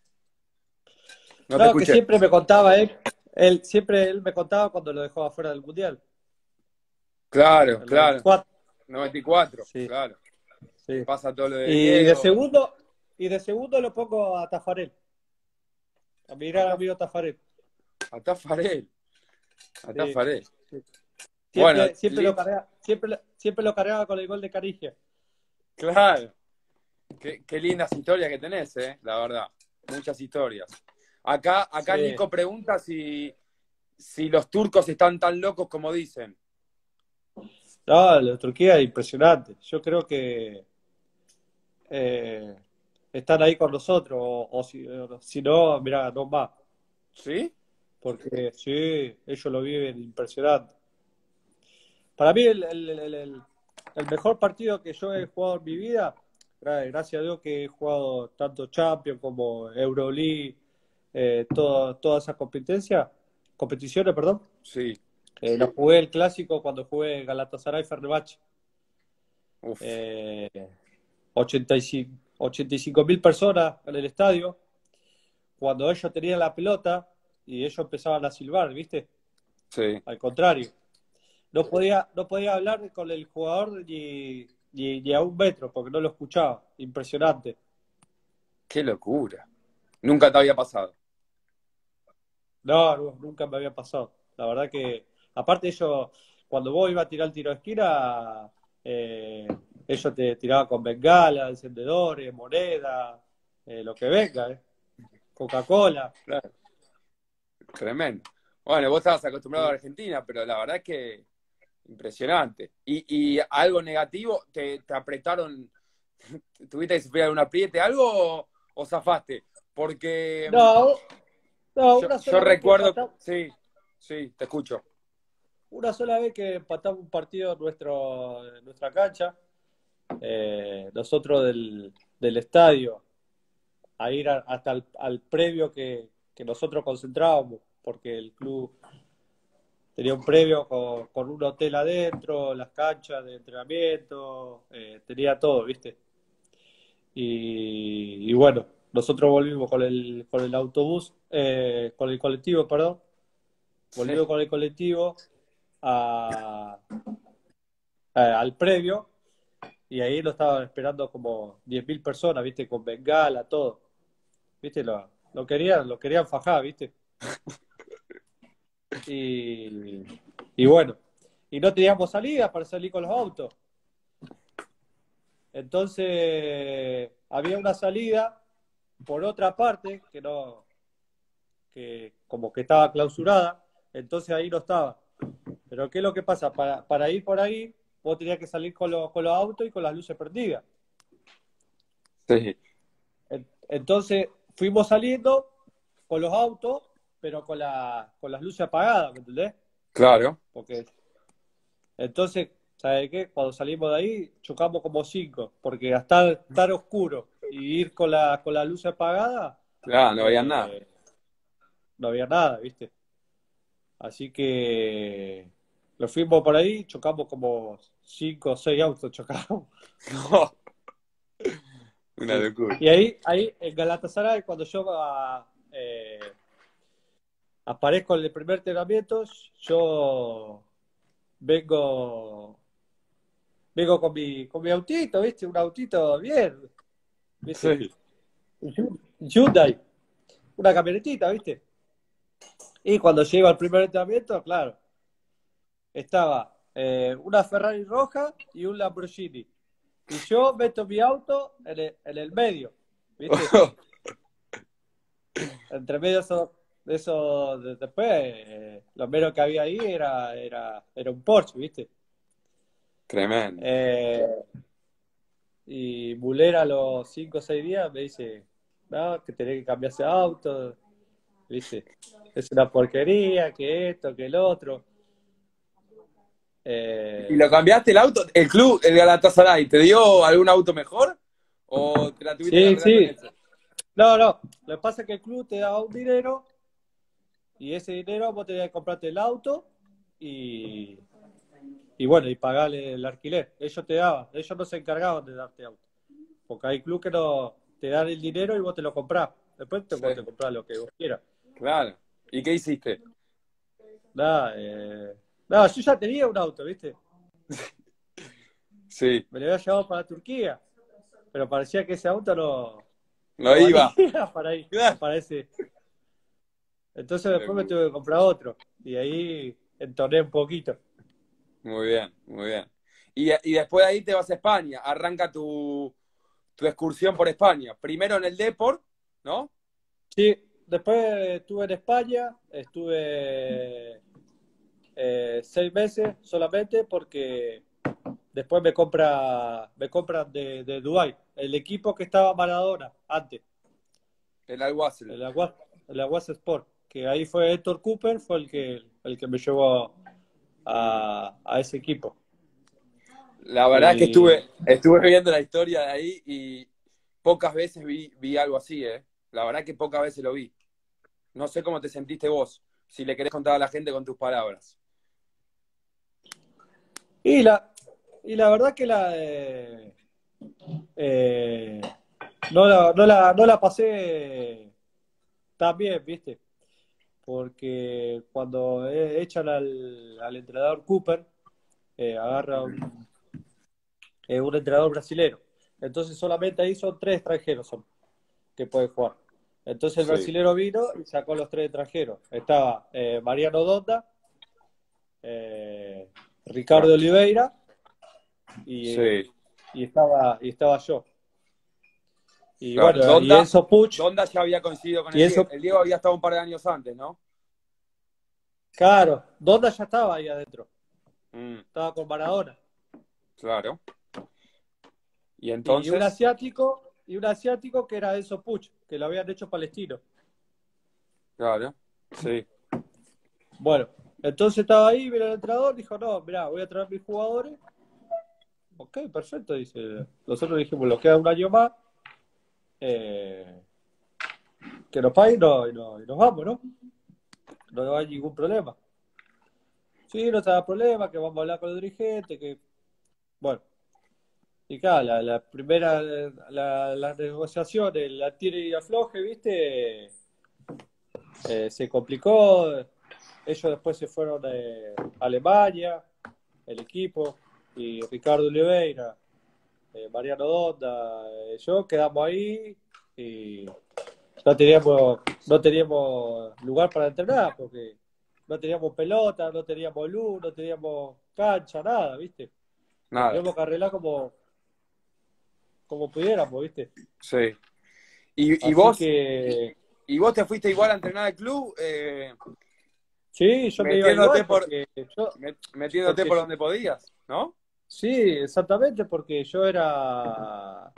No te No, que escuché. siempre me contaba él, él, siempre él me contaba cuando lo dejó afuera del Mundial, Claro, el claro. noventa y cuatro. noventa y cuatro, Sí, claro. sí. Pasa todo lo de Y de Diego. segundo, y de segundo lo pongo a Tafarel, a mi A, gran Taf- amigo Tafarel. a Tafarel. A Sí, Tafarel. sí. Bueno, Siempre, siempre lo li- cargaba, siempre, lo- siempre lo cargaba con el gol de Carigia. claro. Qué, qué lindas historias que tenés, eh, la verdad. Muchas historias. Acá, acá Sí. Nico pregunta si si los turcos están tan locos como dicen. No, la Turquía es impresionante. Yo creo que eh, están ahí con nosotros, o, o si, o si no, mirá, no más. ¿Sí? Porque sí, ellos lo viven impresionante. Para mí, el, el- el- el- el mejor partido que yo he jugado en mi vida, gra- gracias a Dios que he jugado tanto Champions como Euroleague, eh, todo- todas esas competencias, competiciones, perdón. Sí. Eh, lo jugué el clásico cuando jugué Galatasaray-Fenerbahce. Uf. Eh, ochenta y cinco ochenta y cinco mil personas en el estadio. Cuando ellos tenían la pelota y ellos empezaban a silbar, ¿viste? Sí. Al contrario. No podía, no podía hablar con el jugador ni, ni, ni a un metro porque no lo escuchaba. Impresionante. Qué locura. Nunca te había pasado. No, no, nunca me había pasado. La verdad que, aparte ellos, cuando vos ibas a tirar el tiro de esquina, eh, ellos te tiraban con bengala, encendedores, moneda, eh, lo que venga, eh. Coca-Cola. Claro. Tremendo. Bueno, vos estabas acostumbrado a Sí. Argentina, pero la verdad es que impresionante. Y, y algo negativo, ¿te, te apretaron, tuviste que sufrir algún apriete, algo o, o zafaste? Porque mm, No, no, yo, una yo sola vez que recuerdo, empatamos, sí, sí, te escucho. una sola vez que empatamos un partido en nuestro, en nuestra cancha, eh, nosotros del, del estadio, a ir a- hasta el, al previo que, que nosotros concentrábamos, porque el club tenía un previo con, con un hotel adentro, las canchas de entrenamiento, eh, tenía todo, ¿viste? Y, y bueno, nosotros volvimos con el, con el autobús, eh, con el colectivo, perdón, Sí. volvimos con el colectivo a, a- al previo y ahí lo estaban esperando como diez mil personas, ¿viste? Con bengala, todo, ¿viste? Lo, lo querían, lo querían fajar, ¿viste? Y, y bueno, y no teníamos salida para salir con los autos. Entonces, había una salida por otra parte que no, que como que estaba clausurada, entonces ahí no estaba. Pero ¿qué es lo que pasa? Para, para ir por ahí, vos tenías que salir con, los con los autos y con las luces prendidas. Sí, En- Entonces, fuimos saliendo con los autos, pero con, la, con las luces apagadas, ¿me entendés? claro. Porque entonces, ¿sabes qué? Cuando salimos de ahí, chocamos como cinco, porque hasta estar oscuro y ir con la, con la luz apagada, Claro, no veían nada. eh, no había nada, ¿viste? Así que nos fuimos por ahí, chocamos como cinco o seis autos, chocamos. No, una Sí. locura. Y ahí, ahí en Galatasaray, cuando yo ah, eh, aparezco en el primer entrenamiento, yo vengo, vengo con mi, con mi autito, ¿viste? Un autito bien, ¿viste? Sí. Un Hyundai, una camionetita, ¿viste? Y cuando llego al primer entrenamiento, claro, estaba eh, una Ferrari roja y un Lamborghini. Y yo meto mi auto en el, en el medio, ¿viste? Entre medio de eso, de eso de- después, eh, lo menos que había ahí era, era, era un Porsche, ¿viste? Tremendo. Eh, y Mulera a los cinco o seis días me dice, no, que tenés que cambiar ese auto, ¿viste? Es una porquería, que esto, que el otro. ¿Y lo Eh, cambiaste el auto? ¿El club, el Galatasaray, te dio algún auto mejor? ¿O te la tuviste que sí, arreglar con sí. ese? No, no. Lo que pasa es que el club te daba un dinero y ese dinero vos tenías que comprarte el auto y, y bueno, y pagarle el alquiler. Ellos te daban, ellos no se encargaban de darte auto. Porque hay club que no te dan el dinero y vos te lo comprás. Después te, vos te Sí, comprás lo que vos quieras. claro. ¿Y qué hiciste? Nada, eh, no, yo ya tenía un auto, ¿viste? Sí, Me lo había llevado para Turquía, pero parecía que ese auto no, no no valía iba. para ir, Claro. para ese. Entonces Qué después me locura. tuve que comprar otro. Y ahí entoné un poquito. Muy bien, muy bien. Y, y después de ahí te vas a España. Arranca tu, tu excursión por España. Primero en el Deport, ¿no? Sí, después estuve en España, estuve eh, seis meses solamente porque después me compra, me compran de, de Dubái, el equipo que estaba Maradona antes, El Al-Wassel. el Aguas, el Aguas Sport, que ahí fue Héctor Cooper, fue el que, el que me llevó a, a ese equipo. La verdad es que Y, estuve, estuve viendo la historia de ahí y pocas veces vi, vi algo así, ¿eh? La verdad que pocas veces lo vi. No sé cómo te sentiste vos, si le querés contar a la gente con tus palabras. y, la, y la verdad que la, eh, eh, no, la, no, la, no la pasé tan bien, ¿viste? Porque cuando eh, echan al, al entrenador Cooper, eh, agarra un, eh, un entrenador brasilero. Entonces solamente ahí son tres extranjeros son, que pueden jugar. Entonces el Sí, brasilero vino y sacó a los tres extranjeros. Estaba eh, Mariano Donda, eh, Ricardo claro. Oliveira y, Sí, y, estaba, y estaba yo. Y claro. bueno, y Donda, Enzo Puch, Donda ya había coincidido con y el Diego. Enzo, El Diego había estado un par de años antes, ¿no? claro, Donda ya estaba ahí adentro. Mm, Estaba con Maradona. claro. Y Y un entonces, asiático, y un asiático que era Enzo Puch, que lo habían hecho palestino. claro, sí, Bueno, entonces estaba ahí, vino el entrenador, dijo, no, mirá, voy a traer mis jugadores. Ok, perfecto, dice. Nosotros dijimos, nos queda un año más, eh, que nos paguen no, y, no, y nos vamos, ¿no? No hay ningún problema. Sí, no te da problema, que vamos a hablar con el dirigente, que... Bueno, y claro, la, la primera, la, la negociación, el la tire y afloje, ¿viste? Eh, se complicó. Ellos después se fueron eh, a Alemania, el equipo, y Ricardo Oliveira, eh, Mariano Donda, eh, yo quedamos ahí y no teníamos, no teníamos lugar para entrenar porque no teníamos pelota, no teníamos luz, no teníamos cancha, nada, ¿viste? Lo nada, teníamos que arreglar como, como pudiéramos, ¿viste? sí. ¿Y, y Así vos, que y vos te fuiste igual a entrenar al club, eh, sí, yo me iba metiéndote igual por, porque yo, met- metiéndote porque por yo- donde podías, ¿no? sí, exactamente, porque yo era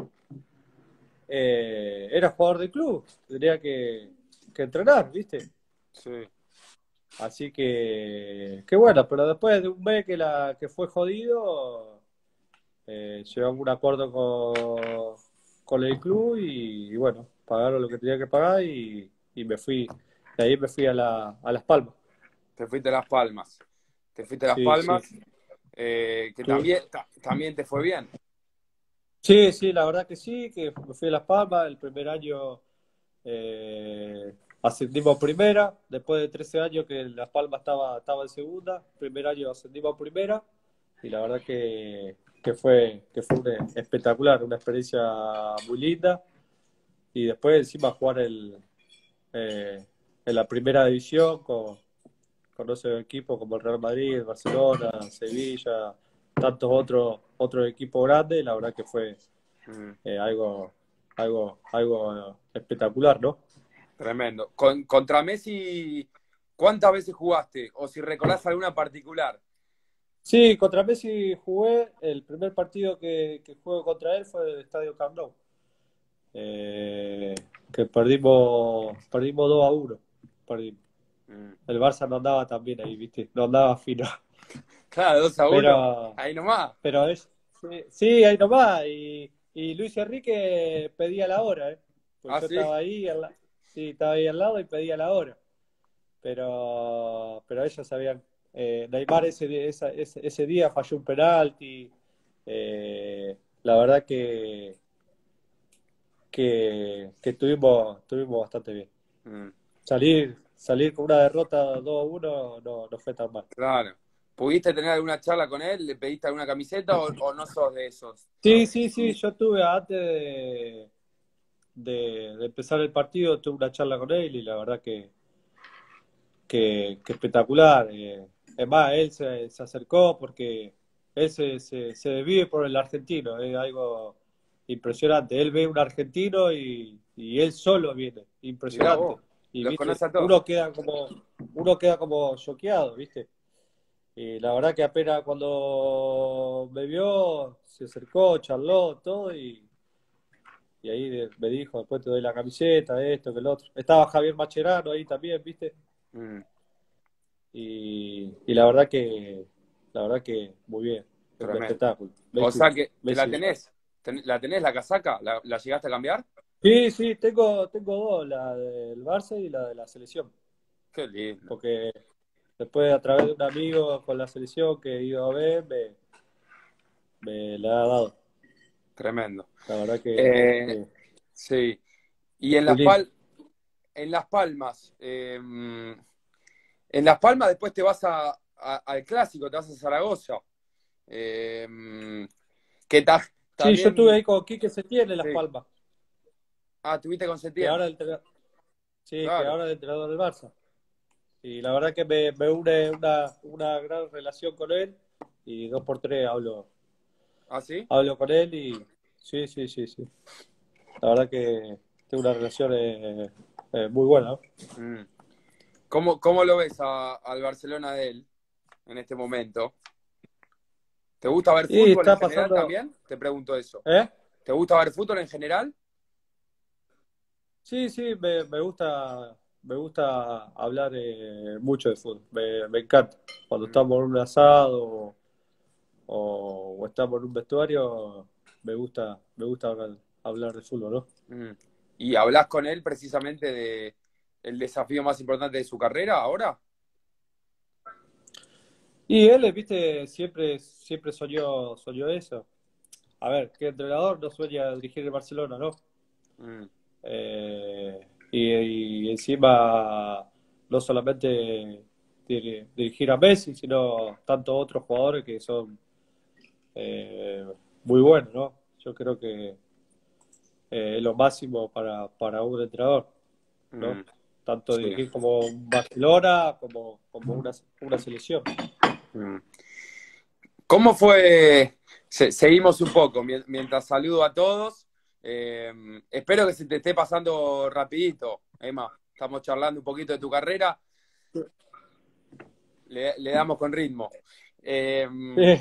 eh, era jugador de club, tendría que, que entrenar, ¿viste? Sí, Así que, que bueno, pero después de un mes que, la, que fue jodido, eh, llegamos a un acuerdo con, con el club y, y bueno, pagaron lo que tenía que pagar y, y me fui, de ahí me fui a, la, a Las Palmas. te fuiste a Las Palmas. Te fuiste a Las Sí, sí. Palmas, eh, que Tu- también, ta- también te fue bien. sí, sí, la verdad que sí, que me fui a Las Palmas, el primer año eh, ascendimos a primera, después de trece años que Las Palmas estaba, estaba en segunda, primer año ascendimos a primera y la verdad que, que fue, que fue una- espectacular, una experiencia muy linda y después encima jugar el, eh, en la primera división con, con otros equipos como el Real Madrid, el Barcelona, Sevilla, tantos otros otros equipos grandes, la verdad que fue Mm, eh, algo, algo, algo espectacular, ¿no? tremendo. Con, contra Messi, ¿cuántas veces jugaste? O si recordás alguna particular. Sí, contra Messi jugué, el primer partido que, que jugué contra él fue el Estadio Camp Nou, eh, que perdimos, perdimos dos a uno. Perdimos. Mm. El Barça no andaba tan bien ahí, ¿viste? No andaba fino. Claro, dos a uno. Pero, Ahí nomás. pero es, sí, sí, ahí nomás. Y, y Luis Enrique pedía la hora, ¿eh? Pues Ah, yo sí. estaba ahí, al la- sí, estaba ahí al lado y pedía la hora. Pero, pero ellos sabían. Eh, Neymar ese, día- esa- ese, ese día falló un penalti. Eh, la verdad que, que, que tuvimos, tuvimos bastante bien. Mm, Salir, salir con una derrota dos a uno no, no fue tan mal. claro. ¿Pudiste tener alguna charla con él? ¿Le pediste alguna camiseta o, o no sos de esos? Sí, sí, sí, yo tuve antes de, de, de empezar el partido, tuve una charla con él y la verdad que, que, que espectacular. Eh, es más, él se, se acercó porque él se, se, se vive por el argentino, es algo impresionante. Él ve un argentino y, y él solo viene, Mirá impresionante. vos. y Los viste, conoce a todos. uno queda como, uno queda como choqueado, viste. Y la verdad que apenas cuando me vio, se acercó, charló, todo, y, y ahí de- me dijo, después te doy la camiseta, esto, que el otro. Estaba Javier Macherano ahí también, viste. Mm, Y, y la verdad que, la verdad que muy bien, un tremendo. espectáculo. O Messi, sea que, que la Messi. tenés. Ten- ¿La tenés la casaca? ¿La, la llegaste a cambiar? Sí, sí, tengo, tengo dos, la del Barça y la de la selección. Qué lindo. Porque después a través de un amigo con la selección que he ido a ver, me, me la ha dado. Tremendo. La verdad que, Eh, que sí. Y en muy Las lindo. Pal- en Las Palmas, eh, en Las Palmas después te vas a, a- al clásico, te vas a Zaragoza. Eh, que ta- Sí, yo estuve también, ahí con Quique Setién en Las sí. Palmas, Ah, tuviste con que Setién, ahora el entrenador, sí, que claro. ahora es el entrenador del Barça. Y la verdad que me, me une una, una gran relación con él y dos por tres hablo, ¿Ah, sí? hablo con él y sí, sí, sí, sí. La verdad que tengo una relación eh, eh, muy buena, ¿no? Mm. ¿Cómo, cómo lo ves a- al Barcelona de él en este momento? ¿Te gusta ver Y fútbol en está general pasando, también? Te pregunto eso. ¿eh? ¿Te gusta ver fútbol en general? Sí, sí, me, me gusta, me gusta hablar eh, mucho de fútbol, me, me encanta. Cuando Mm, estamos en un asado o, o- o estamos en un vestuario, me gusta, me gusta hablar, hablar de fútbol, ¿no? mm. ¿Y hablas con él precisamente de el desafío más importante de su carrera ahora? Y él, viste, siempre, siempre soñó, soñó eso. A ver, ¿qué entrenador no sueña dirigir el Barcelona, no? Mm, Eh, y, y encima no solamente dir- dirigir a Messi, sino tantos otros jugadores que son eh, muy buenos, ¿no? Yo creo que eh, es lo máximo para, para un entrenador, ¿no? mm, Tanto sí. dirigir como un Barcelona como, como una, una selección. Mm. ¿Cómo fue? Se- seguimos un poco mien- mientras saludo a todos. Eh, espero que se te esté pasando rapidito, Emma. Estamos charlando un poquito de tu carrera. Le, le damos con ritmo. Eh,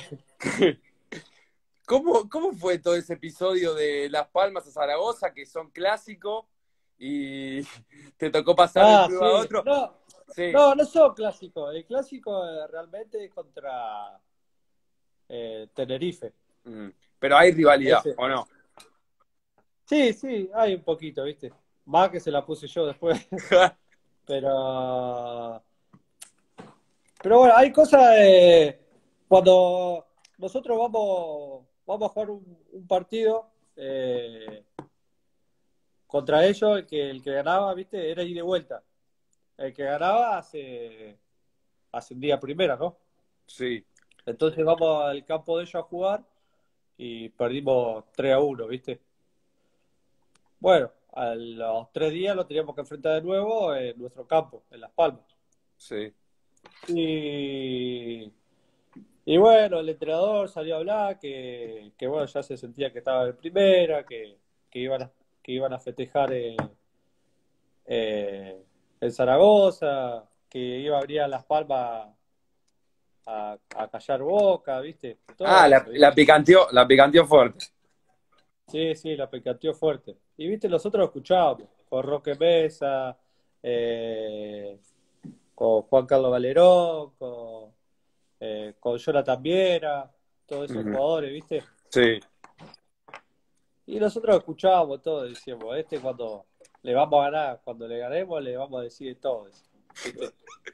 ¿cómo, ¿Cómo fue todo ese episodio de Las Palmas a Zaragoza, que son clásicos, y te tocó pasar de un Ah, club a sí. otro? No, Sí. no, no son clásicos. El clásico eh, realmente es contra eh, Tenerife. Mm. Pero hay rivalidad, Ese. ¿o no? Sí, sí, hay un poquito, ¿viste? Más que se la puse yo después. Pero, pero bueno, hay cosas eh, cuando nosotros vamos, vamos a jugar un, un partido eh, contra ellos, el que, el que ganaba, ¿viste? Era ida y de vuelta. El que ganaba hace, ascendía primera, ¿no? Sí. Entonces vamos al campo de ellos a jugar y perdimos tres a uno, ¿viste? Bueno, a los tres días lo teníamos que enfrentar de nuevo en nuestro campo, en Las Palmas. Sí. Y, y bueno, el entrenador salió a hablar que, que bueno, ya se sentía que estaba en primera, que, que iban a, que iban a festejar eh, eh, en Zaragoza, que iba a venir a Las Palmas a, a callar boca, ¿viste? Todo Ah, la, eso, la ¿viste? picanteó, la picanteó fuerte. Sí, sí, la picanteó fuerte. Y viste, nosotros lo escuchábamos, con Roque Mesa, eh, con Juan Carlos Valerón, con, eh, con Jonathan Viera, todos esos Ujú. jugadores, ¿viste? Sí. Y nosotros lo escuchábamos todo, decíamos, este cuando le vamos a ganar, cuando le ganemos, le vamos a decir todo, decíamos, ¿viste?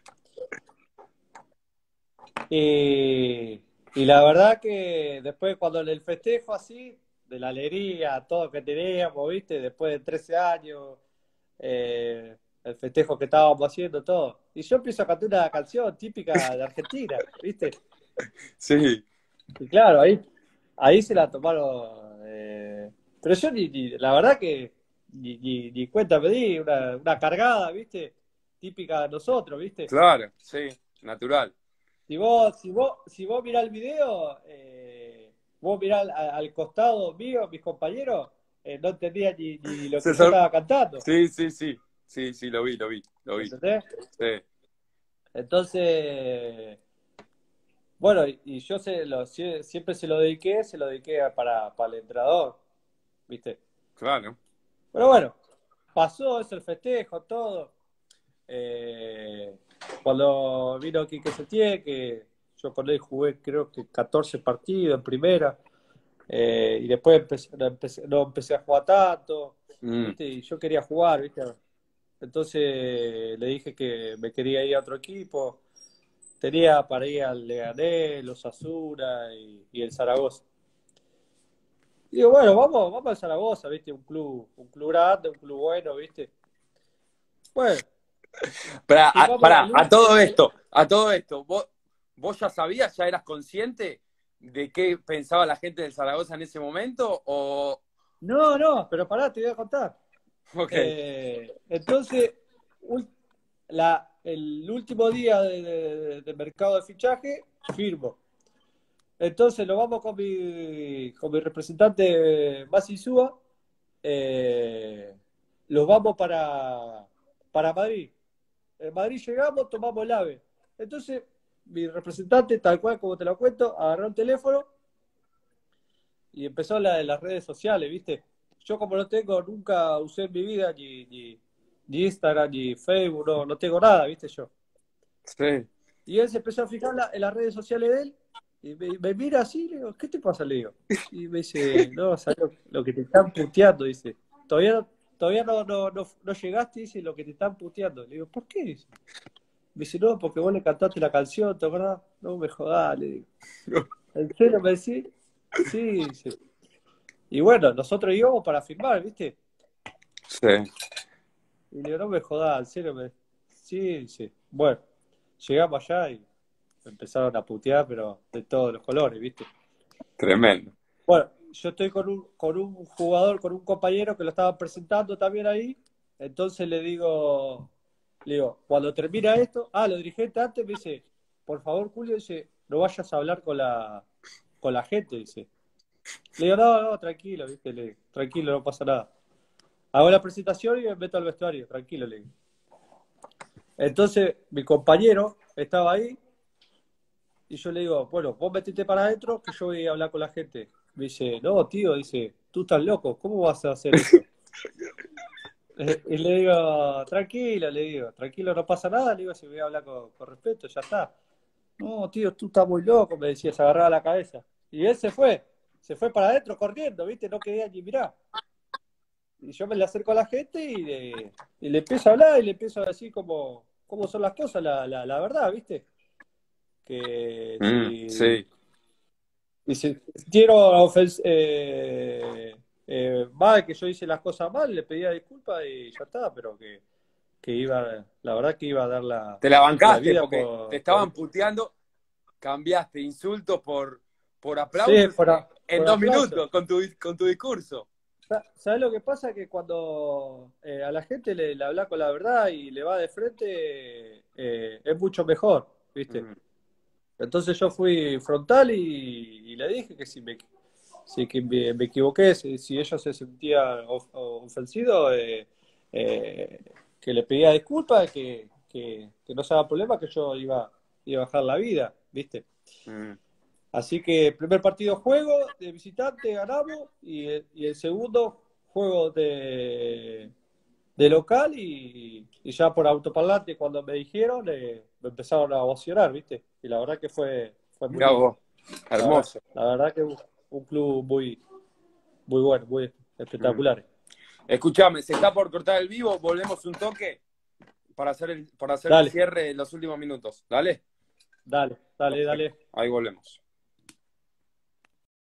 Y, y la verdad que después cuando el festejo así, de la alegría, todo que teníamos, ¿viste? Después de trece años, eh, el festejo que estábamos haciendo, todo. Y yo empiezo a cantar una canción típica de Argentina, ¿viste? Sí. Y claro, ahí, ahí se la tomaron. eh, pero yo ni, ni- la verdad que ni, ni, ni cuenta me di, una, una cargada, ¿viste? Típica de nosotros, ¿viste? Claro, sí, natural. Si vos, si vos, si vos mirás el video, eh, vos mirás al, al costado mío, mis compañeros, eh, no entendían ni, ni lo Se que yo sor- estaba cantando. Sí, sí, sí. sí, sí, lo vi, lo vi, lo vi. ¿Entendés? Sí, Entonces, bueno, y, y yo se lo, sie- siempre se lo dediqué, se lo dediqué a- para, para el entrenador, ¿viste? claro. Pero bueno, pasó, es el festejo, todo. Eh, cuando vino Quique Setién, que yo con él jugué creo que catorce partidos en primera, eh, y después empecé, no, empecé, no empecé a jugar tanto, Mm, ¿viste? Y yo quería jugar, ¿viste? Entonces le dije que me quería ir a otro equipo. Tenía para ir al Leganés, los Asuna y, y el Zaragoza. Y digo, bueno, vamos, vamos al Zaragoza, ¿viste? Un club, un club grande, un club bueno, ¿viste? Bueno, Pará, a, firmamos pará, el, a ul- todo el- el- esto, a todo esto, ¿vos, vos ya sabías, ya eras consciente de qué pensaba la gente del Zaragoza en ese momento? O, No, no, pero pará, te voy a contar. ok, Eh, entonces, ul- la, el último día de, de- de mercado de fichaje, firmo. Entonces lo vamos con mi, con mi representante Masi Súa, eh, los vamos para, para Madrid. En Madrid llegamos, tomamos el AVE. Entonces, mi representante, tal cual como te lo cuento, agarró el teléfono y empezó la de las redes sociales, ¿viste? Yo como no tengo, nunca usé en mi vida ni, ni, ni Instagram, ni Facebook, no, no tengo nada, ¿viste? Yo. sí. Y él se empezó a fijar la- en las redes sociales de él y me, me mira así, le digo, ¿qué te pasa? Le digo. Y me dice, no, ¿sabes lo, lo que te están puteando? Dice, todavía no, todavía no, no, no, no llegaste, dice, lo que te están puteando. Le digo, ¿por qué? Dice. Me dice, no, porque vos le cantaste la canción, ¿te acordás? No me jodás, le digo. ¿En serio me decís? Sí, dice. Y bueno, nosotros íbamos para firmar, ¿viste? Sí, Y le digo, no me jodás, en serio me. Sí, dice. Bueno, llegamos allá y me empezaron a putear, pero de todos los colores, ¿viste? tremendo. Bueno, yo estoy con un, con un jugador, con un compañero que lo estaba presentando también ahí. Entonces le digo, le digo, cuando termina esto, ah, los dirigentes antes me dice, por favor, Julio, dice, no vayas a hablar con la, con la gente, dice. Le digo, no, no, tranquilo, ¿viste? Le digo, tranquilo, no pasa nada. Hago la presentación y me meto al vestuario, tranquilo, le digo. Entonces, mi compañero estaba ahí y yo le digo, bueno, vos metete para adentro que yo voy a hablar con la gente. Me dice, no, tío, dice, tú estás loco, ¿cómo vas a hacer eso? Eh, Y le digo, tranquilo, le digo, tranquilo, no pasa nada, le digo, si voy a hablar con, con respeto, ya está. No, tío, tú estás muy loco, me decía, se agarraba la cabeza. Y él se fue, se fue para adentro corriendo, ¿viste? No quería ni mirar. Y yo me le acerco a la gente y le, y le empiezo a hablar y le empiezo a decir cómo, cómo son las cosas, la, la, la verdad, ¿viste? Que Mm, si, sí, y si sintieron ofens- eh, eh, mal, que yo hice las cosas mal, le pedía disculpas y ya está, pero que, que iba, la verdad que iba a dar la, te la la bancaste vida porque te por, por... estaban puteando, cambiaste insultos por, por Sí, aplausos por, a- en por dos aplauso. minutos con tu, con tu discurso. Sa- ¿Sabes lo que pasa? Que cuando eh, a la gente le, le habla con la verdad y le va de frente, eh, es mucho mejor, ¿viste? Mm, Entonces yo fui frontal y, y le dije que si me, si que me, me equivoqué, si, si ellos se sentían of- ofendidos, eh, eh, que le pedía disculpas, que, que, que no se haga problema, que yo iba, iba a bajar la vida, ¿viste? mm. Así que el primer partido juego de visitante ganamos y, el- y el segundo juego de, de local y, y ya por autoparlante cuando me dijeron eh, me empezaron a ovacionar, ¿viste? Y la verdad que fue, fue muy Mirá lindo. vos, La verdad, hermoso. la verdad que un, un club muy, muy bueno, muy Mm. espectacular. Escuchame, se está por cortar el vivo, volvemos un toque para hacer el, para hacer el Dale, cierre en los últimos minutos. ¿Dale? dale, dale, Perfecto. dale. Ahí volvemos.